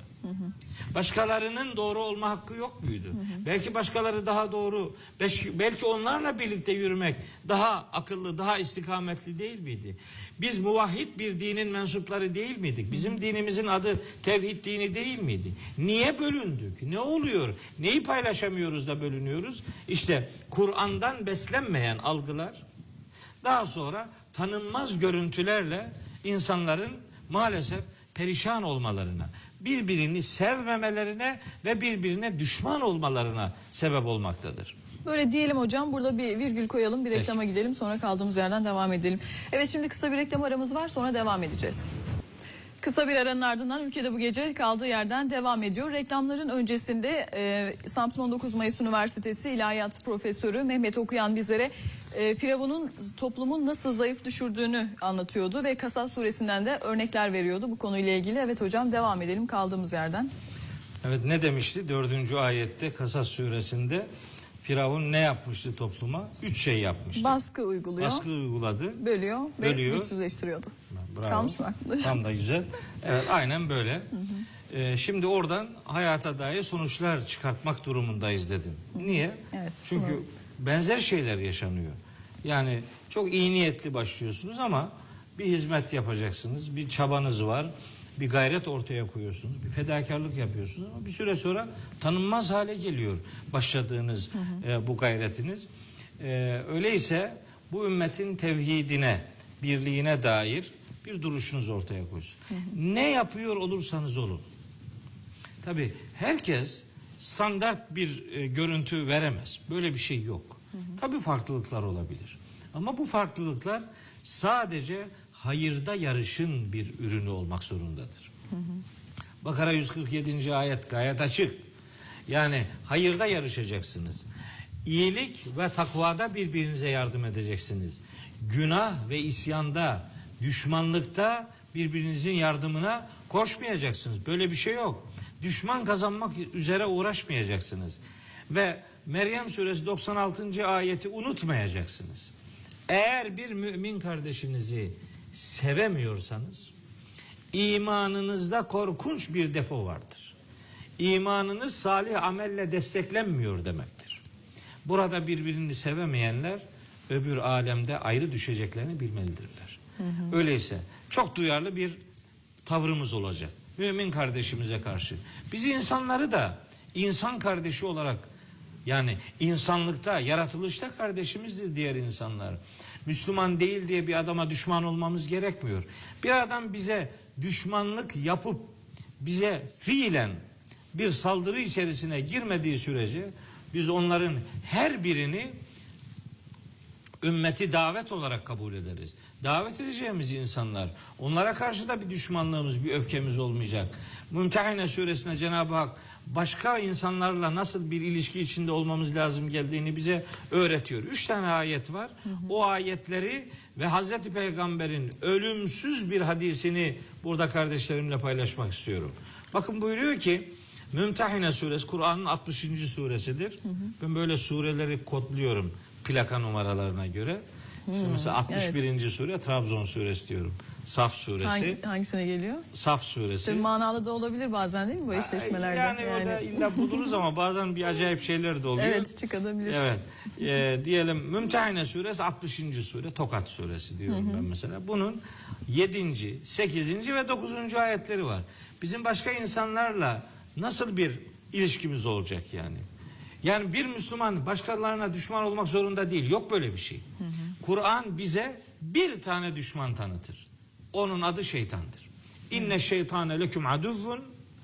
Başkalarının doğru olma hakkı yok muydu? Belki başkaları daha doğru, belki onlarla birlikte yürümek daha akıllı, daha istikametli değil miydi? Biz muvahhid bir dinin mensupları değil miydik? Bizim dinimizin adı tevhid dini değil miydi? Niye bölündük? Ne oluyor? Neyi paylaşamıyoruz da bölünüyoruz? İşte Kur'an'dan beslenmeyen algılar, daha sonra tanınmaz görüntülerle insanların maalesef perişan olmalarına, birbirini sevmemelerine ve birbirine düşman olmalarına sebep olmaktadır. Böyle diyelim hocam, burada bir virgül koyalım, bir reklama gidelim, sonra kaldığımız yerden devam edelim. Evet, şimdi kısa bir reklam aramız var, sonra devam edeceğiz. Kısa bir aranın ardından ülkede bu gece kaldığı yerden devam ediyor. Reklamların öncesinde Samsun 19 Mayıs Üniversitesi İlahiyat Profesörü Mehmet Okuyan bizlere Firavun'un toplumun nasıl zayıf düşürdüğünü anlatıyordu ve Kasas suresinden de örnekler veriyordu bu konuyla ilgili. Evet hocam, devam edelim kaldığımız yerden. Evet, ne demişti 4. ayette Kasas suresinde? Firavun ne yapmıştı topluma? 3 şey yapmıştı. Baskı uyguluyor. Baskı uyguladı. Bölüyor ve güçsüzleştiriyordu. Bravo. Kalmış mı aklında? Tam da güzel. Evet, aynen böyle. Şimdi oradan hayata dair sonuçlar çıkartmak durumundayız dedim. Niye? Evet, çünkü doğru. benzer şeyler yaşanıyor. Yani çok iyi niyetli başlıyorsunuz ama bir hizmet yapacaksınız. Bir çabanız var. Bir gayret ortaya koyuyorsunuz. Bir fedakarlık yapıyorsunuz. Ama bir süre sonra tanınmaz hale geliyor başladığınız bu gayretiniz. Öyleyse bu ümmetin tevhidine, birliğine dair bir duruşunuz ortaya koysun. Ne yapıyor olursanız olun. Tabii herkes standart bir görüntü veremez. Böyle bir şey yok. Tabii farklılıklar olabilir. Ama bu farklılıklar sadece hayırda yarışın bir ürünü olmak zorundadır. Bakara 147. ayet gayet açık. Yani hayırda yarışacaksınız. İyilik ve takvada birbirinize yardım edeceksiniz. Günah ve isyanda, düşmanlıkta birbirinizin yardımına koşmayacaksınız. Böyle bir şey yok. Düşman kazanmak üzere uğraşmayacaksınız. Ve Meryem suresi 96. ayeti unutmayacaksınız. Eğer bir mümin kardeşinizi sevemiyorsanız imanınızda korkunç bir defo vardır. İmanınız salih amelle desteklenmiyor demektir. Burada birbirini sevemeyenler öbür alemde ayrı düşeceklerini bilmelidirler. Öyleyse çok duyarlı bir tavrımız olacak. Mümin kardeşimize karşı. Biz insanları da insan kardeşi olarak, yani insanlıkta, yaratılışta kardeşimizdir diğer insanlar. Müslüman değil diye bir adama düşman olmamız gerekmiyor. Bir adam bize düşmanlık yapıp bize fiilen bir saldırı içerisine girmediği sürece biz onların her birini ümmeti davet olarak kabul ederiz. Davet edeceğimiz insanlar, onlara karşı da bir düşmanlığımız, bir öfkemiz olmayacak. Mümtehine suresinde Cenab-ı Hak başka insanlarla nasıl bir ilişki içinde olmamız lazım geldiğini bize öğretiyor. 3 tane ayet var. O ayetleri ve Hazreti Peygamber'in ölümsüz bir hadisini burada kardeşlerimle paylaşmak istiyorum. Bakın buyuruyor ki, Mümtehine suresi Kur'an'ın 60. suresidir. Ben böyle sureleri kodluyorum plaka numaralarına göre. İşte mesela 61. sure Trabzon suresi diyorum. Saf suresi. Hangisine geliyor? Saf suresi. Tabii manalı da olabilir bazen, değil mi bu eşleşmelerde? Yani öyle illa buluruz ama bazen bir acayip şeyler de oluyor. Evet, çıkabilir. Evet. Diyelim Mümtehine suresi 60. sure Tokat suresi diyorum ben mesela. Bunun 7. 8. ve 9. ayetleri var. Bizim başka insanlarla nasıl bir ilişkimiz olacak yani? Yani bir Müslüman başkalarına düşman olmak zorunda değil. Yok böyle bir şey. Kur'an bize bir tane düşman tanıtır. Onun adı şeytandır. İnne şeytane leküm aduvvun.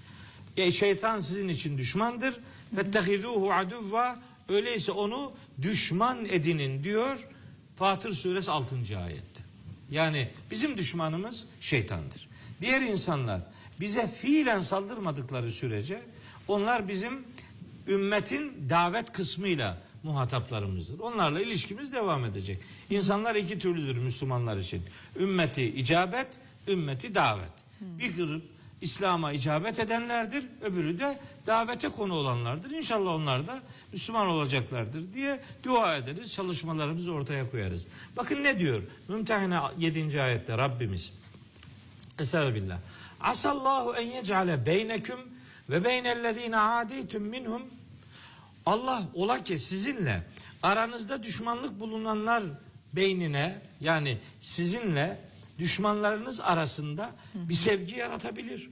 Şeytan sizin için düşmandır. Fettehiduhu aduvva. Öyleyse onu düşman edinin diyor Fatır suresi 6. ayette. Yani bizim düşmanımız şeytandır. Diğer insanlar bize fiilen saldırmadıkları sürece onlar bizim ümmetin davet kısmıyla muhataplarımızdır. Onlarla ilişkimiz devam edecek. İnsanlar iki türlüdür Müslümanlar için. Ümmeti icabet, ümmeti davet. Bir grup İslam'a icabet edenlerdir, öbürü de davete konu olanlardır. İnşallah onlar da Müslüman olacaklardır diye dua ederiz, çalışmalarımızı ortaya koyarız. Bakın ne diyor? Mümtehine 7. ayette Rabbimiz. Estağfirullah. Asallahu en yec'ale beyneküm ve beynellezine adeytüm minhum. Allah ola ki sizinle aranızda düşmanlık bulunanlar beynine, yani sizinle düşmanlarınız arasında bir sevgi yaratabilir.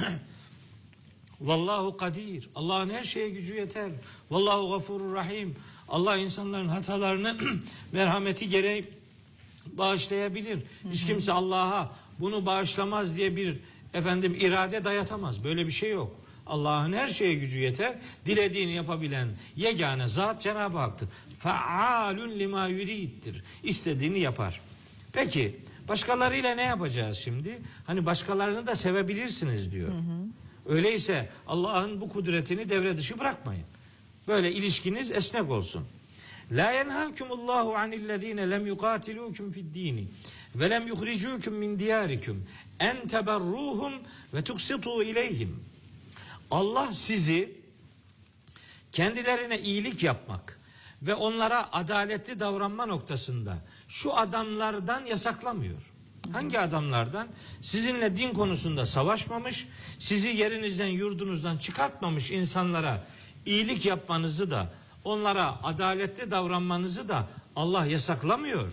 Vallahu kadir. Allah'ın her şeye gücü yeter. Vallahu gafurur rahim. Allah insanların hatalarını merhameti gereği bağışlayabilir. Hiç kimse Allah'a bunu bağışlamaz diye bir irade dayatamaz. Böyle bir şey yok. Allah'ın her şeye gücü yeter. Dilediğini yapabilen yegane zat Cenab-ı Hak'tır. Faalun lima yuriddir. İstediğini yapar. Peki başkalarıyla ne yapacağız şimdi? Hani başkalarını da sevebilirsiniz diyor. Öyleyse Allah'ın bu kudretini devre dışı bırakmayın. Böyle ilişkiniz esnek olsun. La yenhakumullahu anillezine lem yuqatilukum fi'd-dini ve lem yukhrijukum min diyarikum en teberruhum ve tuksitu ileyhim. Allah sizi kendilerine iyilik yapmak ve onlara adaletli davranma noktasında şu adamlardan yasaklamıyor. Hangi adamlardan? Sizinle din konusunda savaşmamış, sizi yerinizden yurdunuzdan çıkartmamış insanlara iyilik yapmanızı da, onlara adaletli davranmanızı da Allah yasaklamıyor.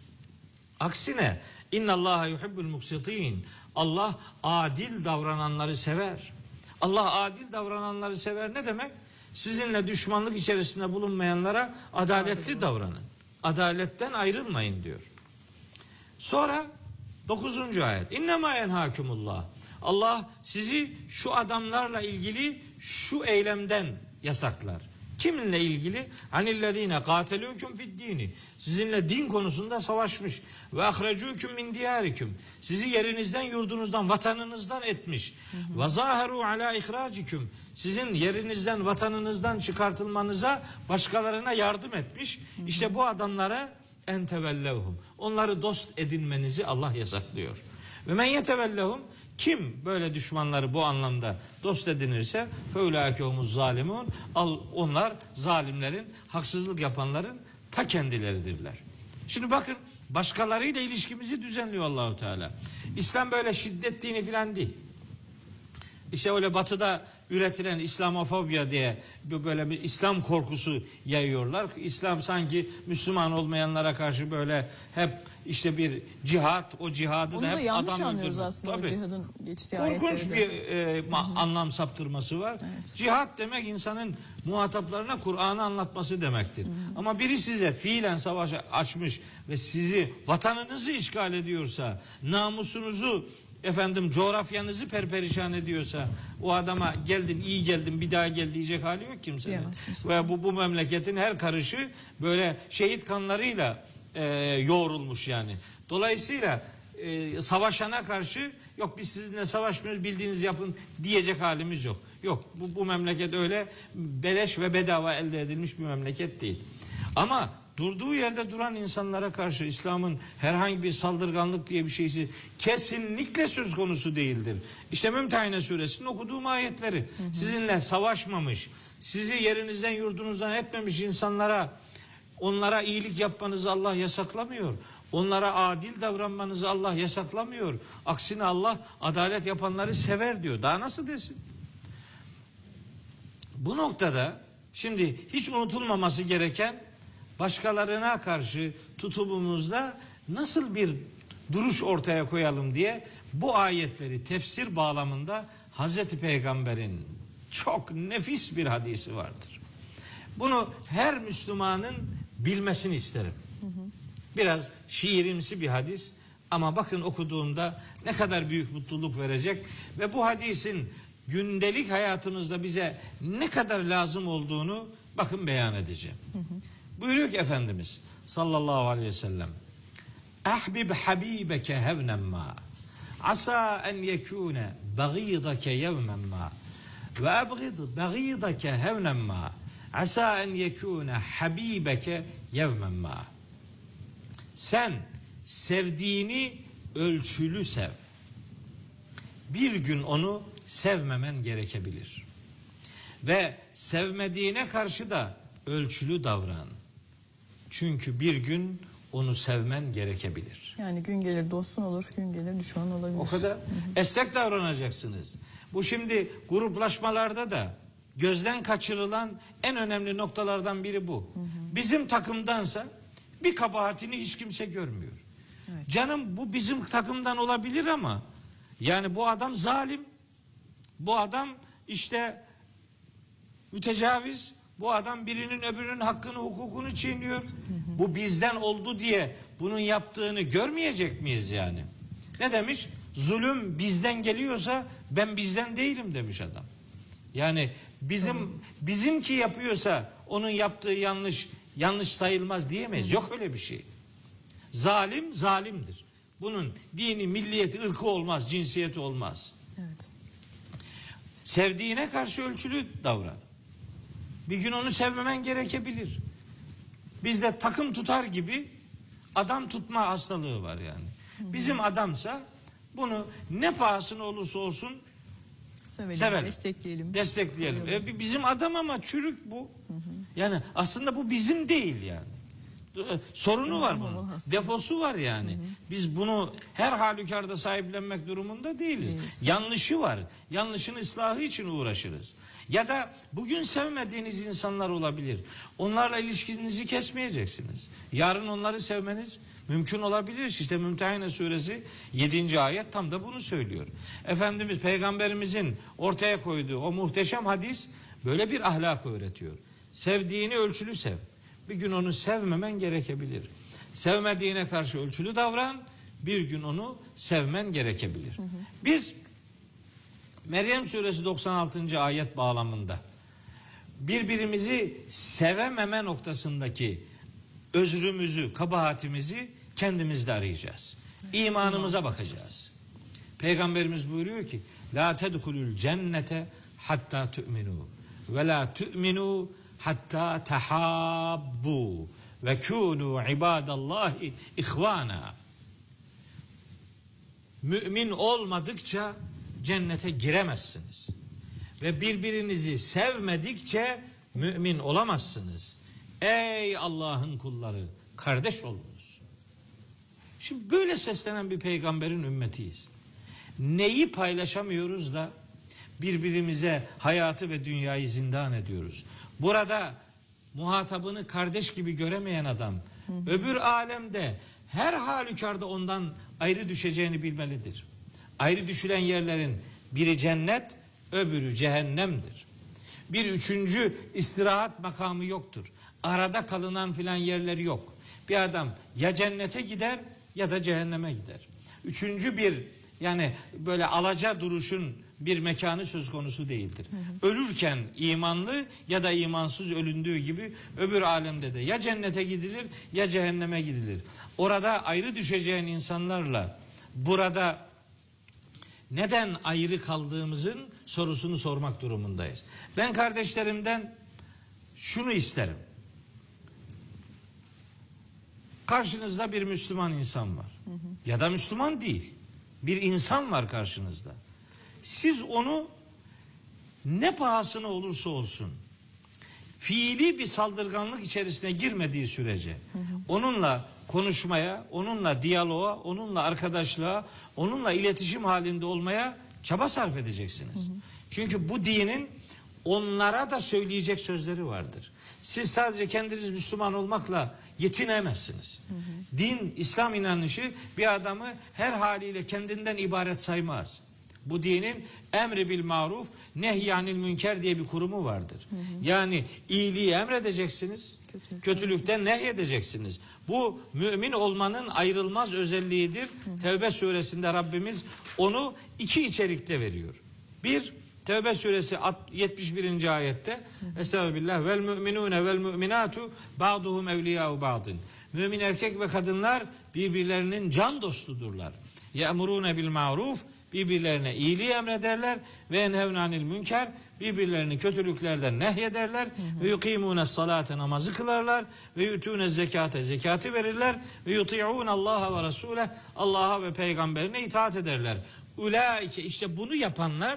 Aksine innallaha yuhibbul muksitin. Allah adil davrananları sever. Allah adil davrananları sever ne demek? Sizinle düşmanlık içerisinde bulunmayanlara adaletli davranın. Adaletten ayrılmayın diyor. Sonra 9. ayet. İnnemâ yenhâkumullah. Allah sizi şu adamlarla ilgili şu eylemden yasaklar. Kiminle ilgili? Hanillezîne gâtelûküm fi'd-dîni. Sizinle din konusunda savaşmış. Ve ahrecûküm min diyâriküm. Sizi yerinizden, yurdunuzdan, vatanınızdan etmiş. Ve zâherû alâ ihrâciküm. Sizin yerinizden, vatanınızdan çıkartılmanıza başkalarına yardım etmiş. İşte bu adamlara en tevellevhum. Onları dost edinmenizi Allah yasaklıyor. Ve men yetevellehum, kim böyle düşmanları bu anlamda dost edinirse feulâkehumuz zalimun, onlar zalimlerin, haksızlık yapanların ta kendileridirler. Şimdi bakın, başkalarıyla ilişkimizi düzenliyor Allahu Teala. İslam böyle şiddet dini filan değil. İşte öyle batıda üretilen İslamofobya diye böyle bir İslam korkusu yayıyorlar. İslam sanki Müslüman olmayanlara karşı böyle hep işte bir cihat, o cihadı Onu da da hep yanlış adam anlıyoruz öldürmek. aslında Tabii. o cihadın geçtiği Korkunç ayetlerde. bir anlam saptırması var. Evet. Cihat demek insanın muhataplarına Kur'an'ı anlatması demektir. Ama biri size fiilen savaş açmış ve sizi, vatanınızı işgal ediyorsa, namusunuzu, coğrafyanızı perperişan ediyorsa, o adama geldin, iyi geldin, bir daha gel diyecek hali yok kimsenin. Diyemezsiniz. Ve bu memleketin her karışı böyle şehit kanlarıyla yoğrulmuş yani. Dolayısıyla savaşana karşı yok biz sizinle savaşmıyoruz, bildiğiniz yapın diyecek halimiz yok. Yok, bu memleket öyle beleş ve bedava elde edilmiş bir memleket değil. Ama durduğu yerde duran insanlara karşı İslam'ın herhangi bir saldırganlık diye bir şeysi kesinlikle söz konusu değildir. İşte Mümtehine Suresinin okuduğum ayetleri, sizinle savaşmamış, sizi yerinizden yurdunuzdan etmemiş insanlara, onlara iyilik yapmanızı Allah yasaklamıyor. Onlara adil davranmanızı Allah yasaklamıyor. Aksine Allah adalet yapanları sever diyor. Daha nasıl desin? Bu noktada şimdi hiç unutulmaması gereken, başkalarına karşı tutumumuzda nasıl bir duruş ortaya koyalım diye bu ayetleri tefsir bağlamında Hazreti Peygamber'in çok nefis bir hadisi vardır. Bunu her Müslümanın bilmesini isterim. Biraz şiirimsi bir hadis ama bakın okuduğumda ne kadar büyük mutluluk verecek ve bu hadisin gündelik hayatımızda bize ne kadar lazım olduğunu bakın beyan edeceğim. Buyuruyor ki Efendimiz sallallahu aleyhi ve sellem: "Ahbib habibeke hevnen ma asa en yekune bagidake yevmen ma ve abgid bagidake hevnen ma asa en yekune habibeke yevmen ma." Sen sevdiğini ölçülü sev. Bir gün onu sevmemen gerekebilir. Ve sevmediğine karşı da ölçülü davran. Çünkü bir gün onu sevmen gerekebilir. Yani gün gelir dostun olur, gün gelir düşman olabilir. O kadar esnek davranacaksınız. Bu şimdi gruplaşmalarda da gözden kaçırılan en önemli noktalardan biri bu. Bizim takımdansa bir kabahatini hiç kimse görmüyor. Evet. Canım bu bizim takımdan olabilir ama yani bu adam zalim. Bu adam işte mütecaviz. Bu adam birinin öbürünün hakkını, hukukunu çiğniyor. Bu bizden oldu diye bunun yaptığını görmeyecek miyiz yani? Ne demiş? Zulüm bizden geliyorsa ben bizden değilim demiş adam. Yani bizimki yapıyorsa onun yaptığı yanlış sayılmaz diyemeyiz. Yok öyle bir şey. Zalim zalimdir. Bunun dini, milliyeti, ırkı olmaz, cinsiyeti olmaz. Evet. Sevdiğine karşı ölçülü davran. Bir gün onu sevmemen gerekebilir. Bizde takım tutar gibi adam tutma hastalığı var yani. Bizim adamsa bunu ne pahasına olursa olsun sevelim. Destekleyelim. Bizim adam ama çürük bu. Yani aslında bu bizim değil yani. Sorunu var bunun. Defosu var yani. Biz bunu her halükarda sahiplenmek durumunda değiliz. Yanlışı var. Yanlışın ıslahı için uğraşırız. Ya da bugün sevmediğiniz insanlar olabilir. Onlarla ilişkinizi kesmeyeceksiniz. Yarın onları sevmeniz mümkün olabilir. İşte Mümtehine Suresi 7. ayet tam da bunu söylüyor. Efendimiz Peygamberimizin ortaya koyduğu o muhteşem hadis böyle bir ahlak öğretiyor. Sevdiğini ölçülü sev. Bir gün onu sevmemen gerekebilir. Sevmediğine karşı ölçülü davran. Bir gün onu sevmen gerekebilir. Biz Meryem Suresi 96. ayet bağlamında birbirimizi sevememe noktasındaki özrümüzü, kabahatimizi kendimizde arayacağız. İmanımıza bakacağız. Peygamberimiz buyuruyor ki: "La tedhulul cennete hatta tu'minu ve la tu'minu hatta tahabbu ve kunu ibadallahi ihvana." Mümin olmadıkça cennete giremezsiniz. Ve birbirinizi sevmedikçe mümin olamazsınız. Ey Allah'ın kulları, kardeş olunuz. Şimdi böyle seslenen bir peygamberin ümmetiyiz. Neyi paylaşamıyoruz da birbirimize hayatı ve dünyayı zindan ediyoruz. Burada muhatabını kardeş gibi göremeyen adam öbür alemde her halükarda ondan ayrı düşeceğini bilmelidir. Ayrı düşülen yerlerin biri cennet, öbürü cehennemdir. Bir üçüncü istirahat makamı yoktur. Arada kalınan filan yerleri yok. Bir adam ya cennete gider ya da cehenneme gider. Üçüncü bir, yani böyle alaca duruşun bir mekanı söz konusu değildir. Ölürken imanlı ya da imansız ölündüğü gibi öbür alemde de ya cennete gidilir ya cehenneme gidilir. Orada ayrı düşeceğin insanlarla burada neden ayrı kaldığımızın sorusunu sormak durumundayız. Ben kardeşlerimden şunu isterim. Karşınızda bir Müslüman insan var. Ya da Müslüman değil. Bir insan var karşınızda. Siz onu ne pahasına olursa olsun fiili bir saldırganlık içerisine girmediği sürece onunla konuşmaya, onunla diyaloğa, onunla arkadaşlığa, onunla iletişim halinde olmaya çaba sarf edeceksiniz. Çünkü bu dinin onlara da söyleyecek sözleri vardır. Siz sadece kendiniz Müslüman olmakla yetinemezsiniz. Din, İslam inanışı bir adamı her haliyle kendinden ibaret saymaz. Bu dinin emri bil maruf, nehyanil münker diye bir kurumu vardır. Yani iyiliği emredeceksiniz, kötülükten nehyedeceksiniz. Bu mümin olmanın ayrılmaz özelliğidir. Tevbe suresinde Rabbimiz onu iki içerikte veriyor. Bir, Tevbe suresi 71. ayette Estağfirullah vel müminune vel müminatu ba'duhum evliya'u ba'din. Mümin erkek ve kadınlar birbirlerinin can dostudurlar. Ye'murune bil ma'ruf, birbirlerine iyiliği emrederler ve enhevnanil münker, birbirlerini kötülüklerden nehyederler ve yukimune salate, namazı kılarlar ve yutune zekate, zekatı verirler ve yuti'un Allah'a ve Resuleh, Allah'a ve peygamberine itaat ederler. Ulaike, işte bunu yapanlar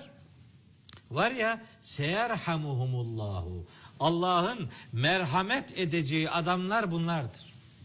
var ya, seyerhamuhumullahu, Allah'ın merhamet edeceği adamlar bunlardır.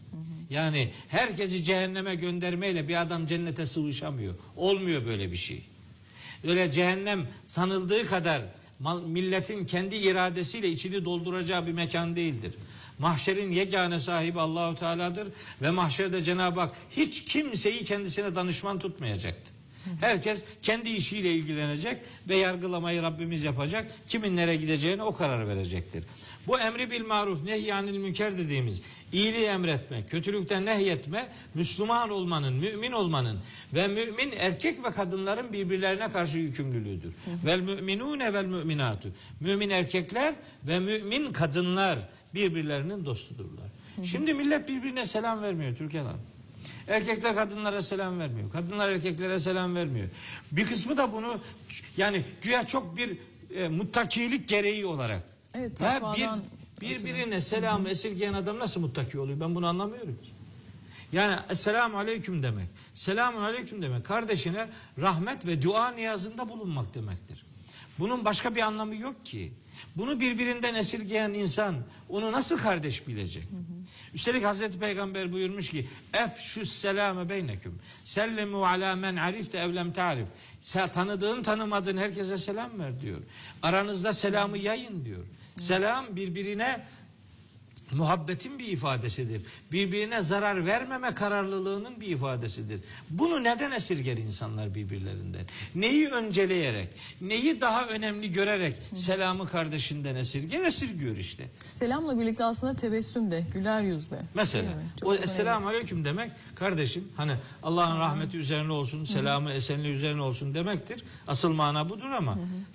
Yani herkesi cehenneme göndermeyle bir adam cennete sıvışamıyor. Olmuyor böyle bir şey. Öyle cehennem sanıldığı kadar milletin kendi iradesiyle içini dolduracağı bir mekan değildir. Mahşerin yegane sahibi Allahu Teala'dır ve mahşerde Cenab-ı Hak hiç kimseyi kendisine danışman tutmayacaktır. Herkes kendi işiyle ilgilenecek ve yargılamayı Rabbimiz yapacak. Kimin nereye gideceğine o karar verecektir. Bu emri bil maruf, nehyanil münker dediğimiz iyiliği emretme, kötülükten nehyetme, Müslüman olmanın, mümin olmanın ve mümin erkek ve kadınların birbirlerine karşı yükümlülüğüdür. Vel müminune vel müminatu. Mümin erkekler ve mümin kadınlar birbirlerinin dostudurlar. Şimdi millet birbirine selam vermiyor Türkan Hanım. Erkekler kadınlara selam vermiyor. Kadınlar erkeklere selam vermiyor. Bir kısmı da bunu yani güya çok bir muttakilik gereği olarak. Evet, birbirine selam esirgeyen adam nasıl muttaki oluyor? Ben bunu anlamıyorum. Yani esselamu aleyküm demek. Selamun aleyküm demek. Kardeşine rahmet ve dua niyazında bulunmak demektir. Bunun başka bir anlamı yok ki. Bunu birbirinden esirgeyen insan onu nasıl kardeş bilecek? Üstelik Hazreti Peygamber buyurmuş ki efşus selame beyneküm sellemu ala men arifte evlem tarif. Sen tanıdığın tanımadığın herkese selam ver diyor. Aranızda selamı yayın diyor. Selam birbirine muhabbetin bir ifadesidir. Birbirine zarar vermeme kararlılığının bir ifadesidir. Bunu neden esirger insanlar birbirlerinden? Neyi önceleyerek, neyi daha önemli görerek selamı kardeşinden esirgiyor işte. Selamla birlikte aslında tebessüm de, güler yüzle. Mesela o esselamu aleyküm demek kardeşim, hani Allah'ın rahmeti üzerine olsun, selamı esenliği üzerine olsun demektir. Asıl mana budur ama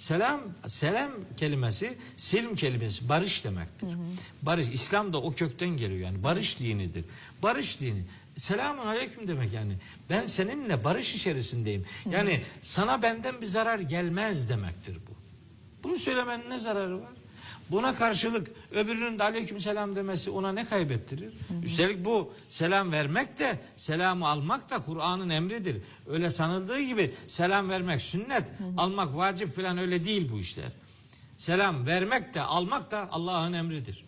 selam kelimesi, silm kelimesi barış demektir. Barış, İslam da o kökten geliyor yani barış dinidir. Barış dini. Selamun aleyküm demek yani. Ben seninle barış içerisindeyim. Yani sana benden bir zarar gelmez demektir bu. Bunu söylemenin ne zararı var? Buna karşılık öbürünün de aleyküm selam demesi ona ne kaybettirir? Üstelik bu selam vermek de selamı almak da Kur'an'ın emridir. Öyle sanıldığı gibi selam vermek sünnet, almak vacip falan öyle değil bu işler. Selam vermek de almak da Allah'ın emridir.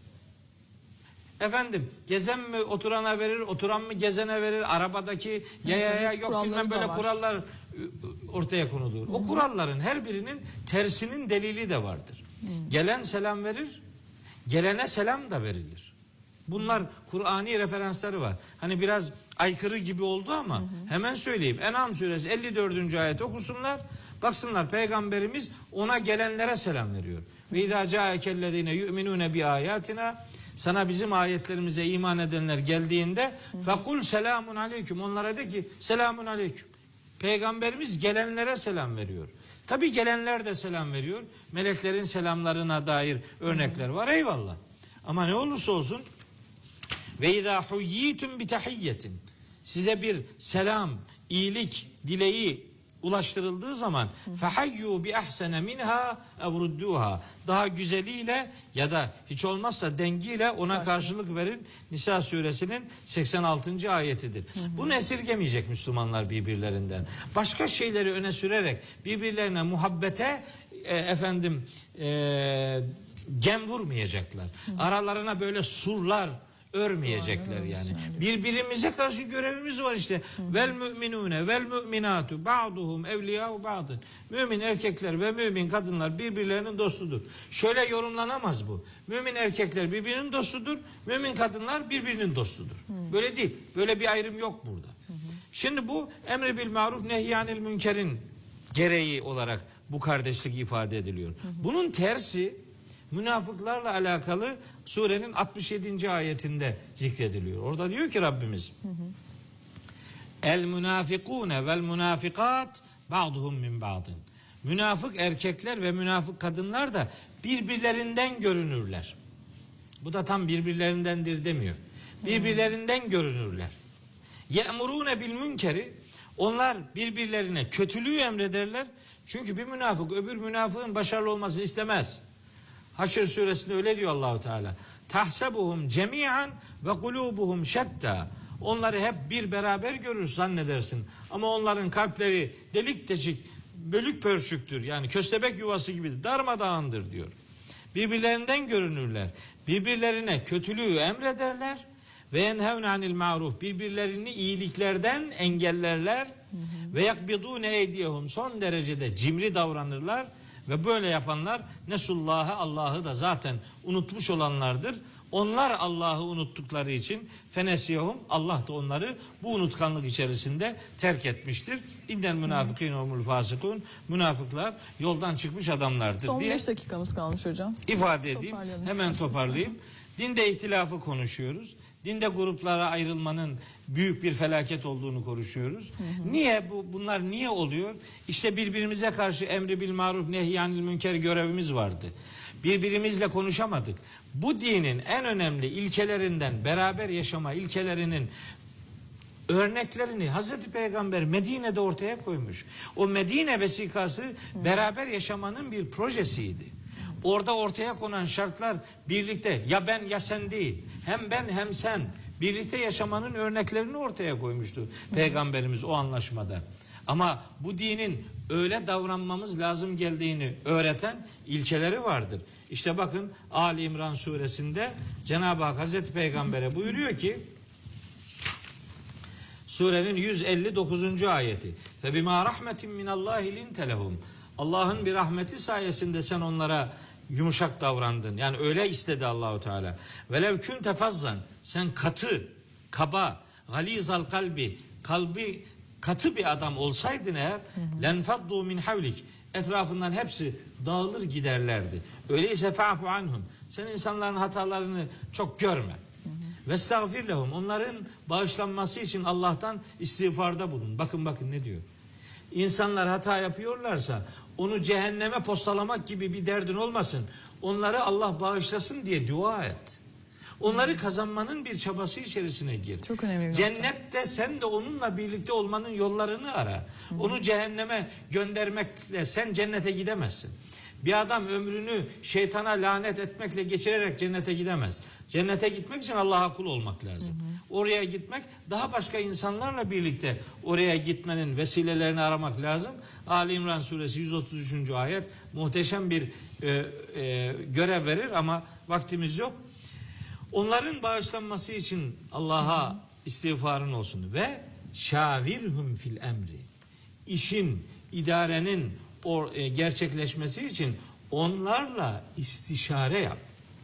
Efendim gezen mi oturana verir, oturan mı gezene verir, arabadaki yaya yok bilmem böyle kurallar ortaya konulur. O kuralların her birinin tersinin delili de vardır. Gelen selam verir, gelene selam da verilir. Bunlar Kur'ani referansları var. Hani biraz aykırı gibi oldu ama hemen söyleyeyim. En'am suresi 54. ayet okusunlar. Baksınlar peygamberimiz ona gelenlere selam veriyor. Ve izâ câekellezîne yu'minûne bi âyâtina, sana bizim ayetlerimize iman edenler geldiğinde fekul selamun aleyküm, onlara de ki selamun aleyküm. Peygamberimiz gelenlere selam veriyor. Tabi gelenler de selam veriyor. Meleklerin selamlarına dair örnekler var, eyvallah. Ama ne olursa olsun ve izâ huyyîtum bi tahiyyetin, size bir selam, iyilik, dileği ulaştırıldığı zaman fehayyu bi ahsene minha evrudduha, daha güzeliyle ya da hiç olmazsa dengiyle ona karşılık verin. Nisa suresinin 86. ayetidir. Bunu esirgemeyecek Müslümanlar birbirlerinden. Başka şeyleri öne sürerek birbirlerine muhabbete gem vurmayacaklar. Aralarına böyle surlar örmeyecekler yani. Birbirimize karşı görevimiz var işte. Vel müminune vel müminatu ba'duhum evliya'u ba'dın. Mümin erkekler ve mümin kadınlar birbirlerinin dostudur. Şöyle yorumlanamaz bu. Mümin erkekler birbirinin dostudur. Mümin kadınlar birbirinin dostudur. Böyle değil. Böyle bir ayrım yok burada. Şimdi bu emri bil maruf nehyanil münkerin gereği olarak bu kardeşlik ifade ediliyor. Bunun tersi münafıklarla alakalı surenin 67. ayetinde zikrediliyor. Orada diyor ki Rabbimiz el münafikune vel münafikat ba'duhum min ba'din. Münafık erkekler ve münafık kadınlar da birbirlerinden görünürler. Bu da tam birbirlerindendir demiyor. Birbirlerinden görünürler. Ye'murune bil münkeri, onlar birbirlerine kötülüğü emrederler. Çünkü bir münafık öbür münafığın başarılı olmasını istemez. Haşr suresinde öyle diyor Allahu Teala. Tahsebuhum cemian ve kulubuhum şetta. Onları hep bir beraber görür zannedersin. Ama onların kalpleri delik deşik, bölük pörçüktür. Yani köstebek yuvası gibidir. Darmadağındır diyor. Birbirlerinden görünürler. Birbirlerine kötülüğü emrederler. Ve yenhevne anil ma'ruf. Birbirlerini iyiliklerden engellerler. Ve yakbidûne eydiyehum. Son derecede cimri davranırlar. Ve böyle yapanlar nesullâhe, Allah'ı da zaten unutmuş olanlardır. Onlar Allah'ı unuttukları için fenesiyehum, Allah da onları bu unutkanlık içerisinde terk etmiştir. İnnel münafıkîne humul fâsikûn, münafıklar yoldan çıkmış adamlardır Son diye 5 dakikamız kalmış hocam. ifade edeyim. Hemen toparlayayım. Dinde ihtilafı konuşuyoruz. Dinde gruplara ayrılmanın büyük bir felaket olduğunu konuşuyoruz. Niye bunlar niye oluyor? İşte birbirimize karşı emri bil maruf nehyanil münker görevimiz vardı. Birbirimizle konuşamadık. Bu dinin en önemli ilkelerinden, beraber yaşama ilkelerinin örneklerini Hazreti Peygamber Medine'de ortaya koymuş. O Medine vesikası beraber yaşamanın bir projesiydi. Orada ortaya konan şartlar birlikte, ya ben ya sen değil, hem ben hem sen, birlikte yaşamanın örneklerini ortaya koymuştu Peygamberimiz o anlaşmada. Ama bu dinin öyle davranmamız lazım geldiğini öğreten ilkeleri vardır. İşte bakın Ali İmran suresinde Cenab-ı Hak Hazreti Peygamber'e buyuruyor ki, surenin 159. ayeti, فَبِمَا رَحْمَةٍ مِنَ اللّٰهِ لِنْتَ لَهُمْ. Allah'ın bir rahmeti sayesinde sen onlara yumuşak davrandın. Yani öyle istedi Allahu Teala. Velev kunte fazzan, sen katı, kaba, galizal kalbi katı bir adam olsaydın eğer, lenfaddu min havlik, etrafından hepsi dağılır giderlerdi. Öyleyse fa'fu anhum, sen insanların hatalarını çok görme. Vestagfir lehum, onların bağışlanması için Allah'tan istiğfarda bulun. Bakın ne diyor? İnsanlar hata yapıyorlarsa onu cehenneme postalamak gibi bir derdin olmasın. Onları Allah bağışlasın diye dua et. Onları kazanmanın bir çabası içerisine gir. Çok önemli. Cennette sen de onunla birlikte olmanın yollarını ara. Onu cehenneme göndermekle sen cennete gidemezsin. Bir adam ömrünü şeytana lanet etmekle geçirerek cennete gidemez. Cennete gitmek için Allah'a kul olmak lazım. Oraya gitmek, daha başka insanlarla birlikte oraya gitmenin vesilelerini aramak lazım. Ali İmran suresi 133. ayet muhteşem bir görev verir ama vaktimiz yok. Onların bağışlanması için Allah'a istiğfarın olsun ve şavirhum fil emri. İşin, idarenin gerçekleşmesi için onlarla istişare yap.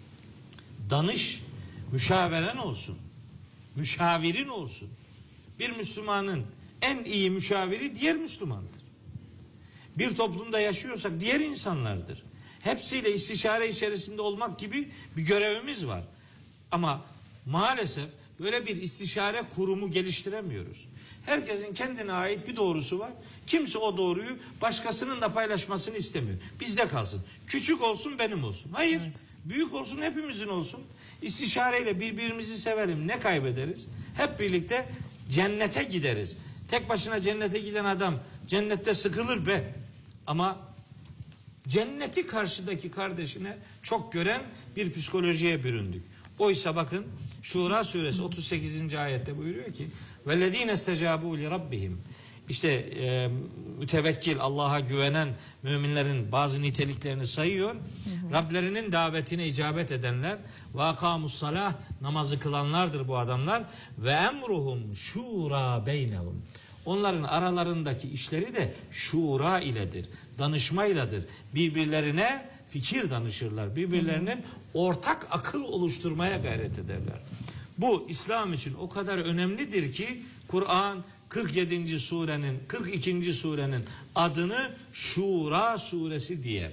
Danış, müşaveren olsun. Müşavirin olsun. Bir Müslümanın en iyi müşaviri diğer Müslümandır. Bir toplumda yaşıyorsak diğer insanlardır. Hepsiyle istişare içerisinde olmak gibi bir görevimiz var. Ama maalesef böyle bir istişare kurumu geliştiremiyoruz. Herkesin kendine ait bir doğrusu var. Kimse o doğruyu başkasının da paylaşmasını istemiyor. Bizde kalsın. Küçük olsun benim olsun. Hayır. Evet. Büyük olsun hepimizin olsun. İstişareyle birbirimizi sevelim. Ne kaybederiz? Hep birlikte cennete gideriz. Tek başına cennete giden adam cennette sıkılır be. Ama cenneti karşıdaki kardeşine çok gören bir psikolojiye büründük. Oysa bakın Şura suresi 38. ayette buyuruyor ki وَالَّذ۪ينَ اسْتَجَابُوا لِرَبِّهِمْ İşte mütevekkil, Allah'a güvenen müminlerin bazı niteliklerini sayıyor. Rablerinin davetine icabet edenler وَاقَامُ الصَّلَاهِ namazı kılanlardır bu adamlar. وَاَمْرُهُمْ شُورَا بَيْنَهُمْ Onların aralarındaki işleri de şura iledir, danışmayladır. Birbirlerine fikir danışırlar. Birbirlerinin ortak akıl oluşturmaya gayret ederler. Bu İslam için o kadar önemlidir ki Kur'an 47. surenin 42. surenin adını Şura suresi diye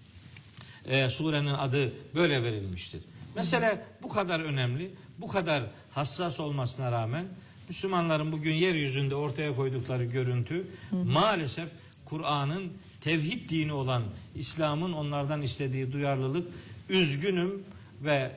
surenin adı böyle verilmiştir. Mesele bu kadar önemli, bu kadar hassas olmasına rağmen Müslümanların bugün yeryüzünde ortaya koydukları görüntü maalesef Kur'an'ın tevhid dini olan İslam'ın onlardan istediği duyarlılık. Üzgünüm ve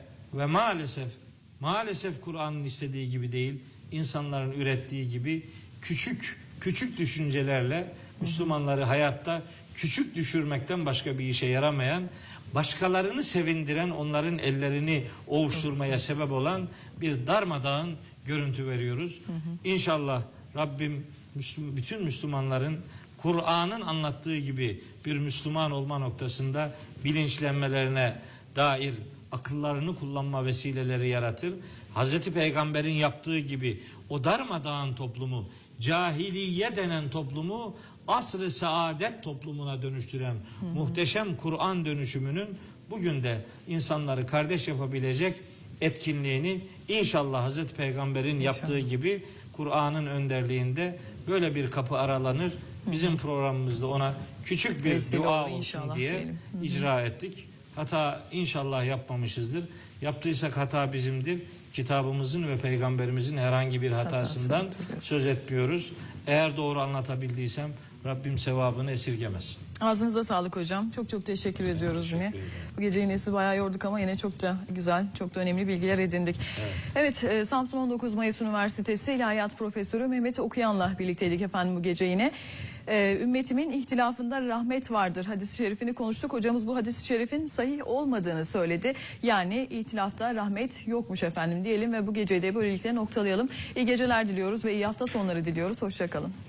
maalesef Kur'an'ın istediği gibi değil, insanların ürettiği gibi küçük düşüncelerle Müslümanları hayatta küçük düşürmekten başka bir işe yaramayan, başkalarını sevindiren, onların ellerini ovuşturmaya sebep olan bir darmadağın görüntü veriyoruz. İnşallah Rabbim bütün Müslümanların Kur'an'ın anlattığı gibi bir Müslüman olma noktasında bilinçlenmelerine dair akıllarını kullanma vesileleri yaratır. Hazreti Peygamber'in yaptığı gibi o darmadağın toplumu, cahiliye denen toplumu asr-ı saadet toplumuna dönüştüren muhteşem Kur'an dönüşümünün bugün de insanları kardeş yapabilecek etkinliğini inşallah Hazreti Peygamber'in yaptığı gibi Kur'an'ın önderliğinde böyle bir kapı aralanır. Bizim programımızda ona küçük bir dua olsun diye icra ettik. Hata inşallah yapmamışızdır. Yaptıysak hata bizimdir. Kitabımızın ve Peygamberimizin herhangi bir hatasından söz etmiyoruz. Eğer doğru anlatabildiysem Rabbim sevabını esirgemesin. Ağzınıza sağlık hocam. Çok teşekkür ediyoruz yine. Bu gece yinesi bayağı yorduk ama yine çok da güzel, çok da önemli bilgiler edindik. Evet, Samsun 19 Mayıs Üniversitesi İlahiyat Profesörü Mehmet Okuyan'la birlikteydik efendim bu gece yine. Ümmetimin ihtilafında rahmet vardır hadis-i şerifini konuştuk. Hocamız bu hadis-i şerifin sahih olmadığını söyledi. Yani ihtilafta rahmet yokmuş efendim diyelim ve bu geceyi de böylelikle noktalayalım. İyi geceler diliyoruz ve iyi hafta sonları diliyoruz. Hoşça kalın.